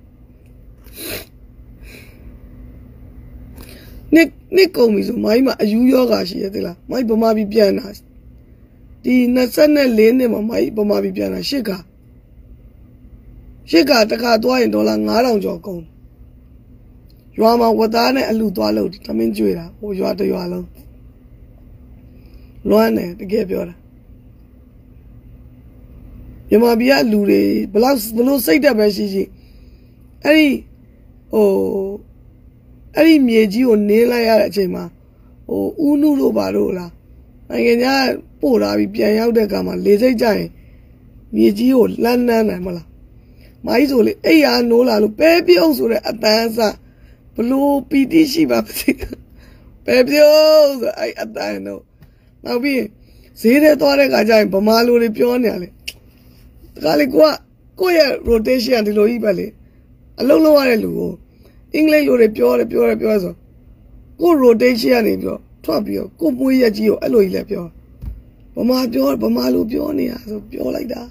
နှစ်ကုန်ပြီဆိုမိုင်းမှာအယူယောဂါရှိရတယ်လားမိုင်းဗမာပြည်ပြန်တာဒီ24နှစ်မှာမိုင်းဗမာပြည်ပြန်တာ8ကတခါသွားရင်ဒေါ်လာ9000ကျော်ကုန်ရွာမှာဝတ်သားနဲ့အလူသွားလို့သမင်းကျွေးတာဟိုရွာတစ်ရွာလုံးလွမ်းတယ်တကယ်ပြောတာမြန်မာပြည်ကလူတွေဘလို့စိတ်တက်ပဲရှိအဲ့ဒီမြေကြီးကိုနင်းလိုက်ရတဲ့အချိန်မှာဦးနုတို့ပါတို့လားနိုင်ငံခြားပို့လာပြီးပြန်ရောက်တဲ့အခါမှာလေစိတ်ကြရင်မြေကြီးကိုလှမ်းနှမ်းနိုင်မလားမိုင်းဆိုလေအဲ့ရနိုးလာလို့ပဲပြုံးဆိုတဲ့အတန်းစဘလို့ပီတိရှိပါမသိပဲပြုံးဆိုအဲ့အတန်းတော့နောက်ပြီးဈေးထဲသွားတဲ့ခါကျရင်ဗမာလူတွေပြောနေရလေဒါကလေကိုယ့်ရဲ့ rotation ဒီလိုကြီးပဲလေအလုံးလုံးရတဲ့လူကိုအင်္ဂလိပ်လိုတွေပြောဆိုကို rotation ကနေပြီးတော့ထွက်ပြီးတော့ကိုမွေးရက်ကြီးကိုအဲ့လိုကြီးလည်းပြောဗမာလိုပြောနေရဆိုပြောလိုက်တာ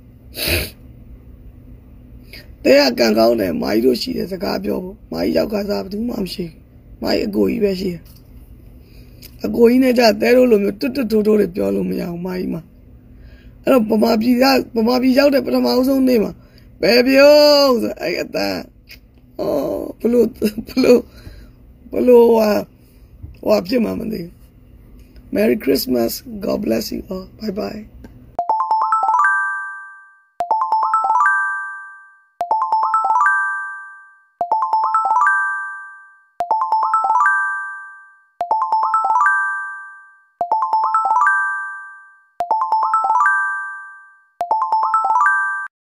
တဲ့ကံကောင်းတယ်မာကြီးတို့ရှိတယ်စကားပြောဖို့မာကြီးရောက်ကစားဘယ်သူမှမရှိဘူးမာကြီးအကိုကြီးပဲရှိတယ်အကိုကြီးနဲ့ကြတဲတို့လိုမျိုးတွတ်တိုးတွေပြောလို့မရဘူးမာကြီးမှာအဲ့တော့ဗမာပြည်ရောက်တဲ့ပထမအဆုံးနေ့မှာဘယ်ပြောဆိုအဲ့အတန်းဘလို့ဟိုဖြစ်မှာမသိဘူး Merry Christmas God bless you all bye bye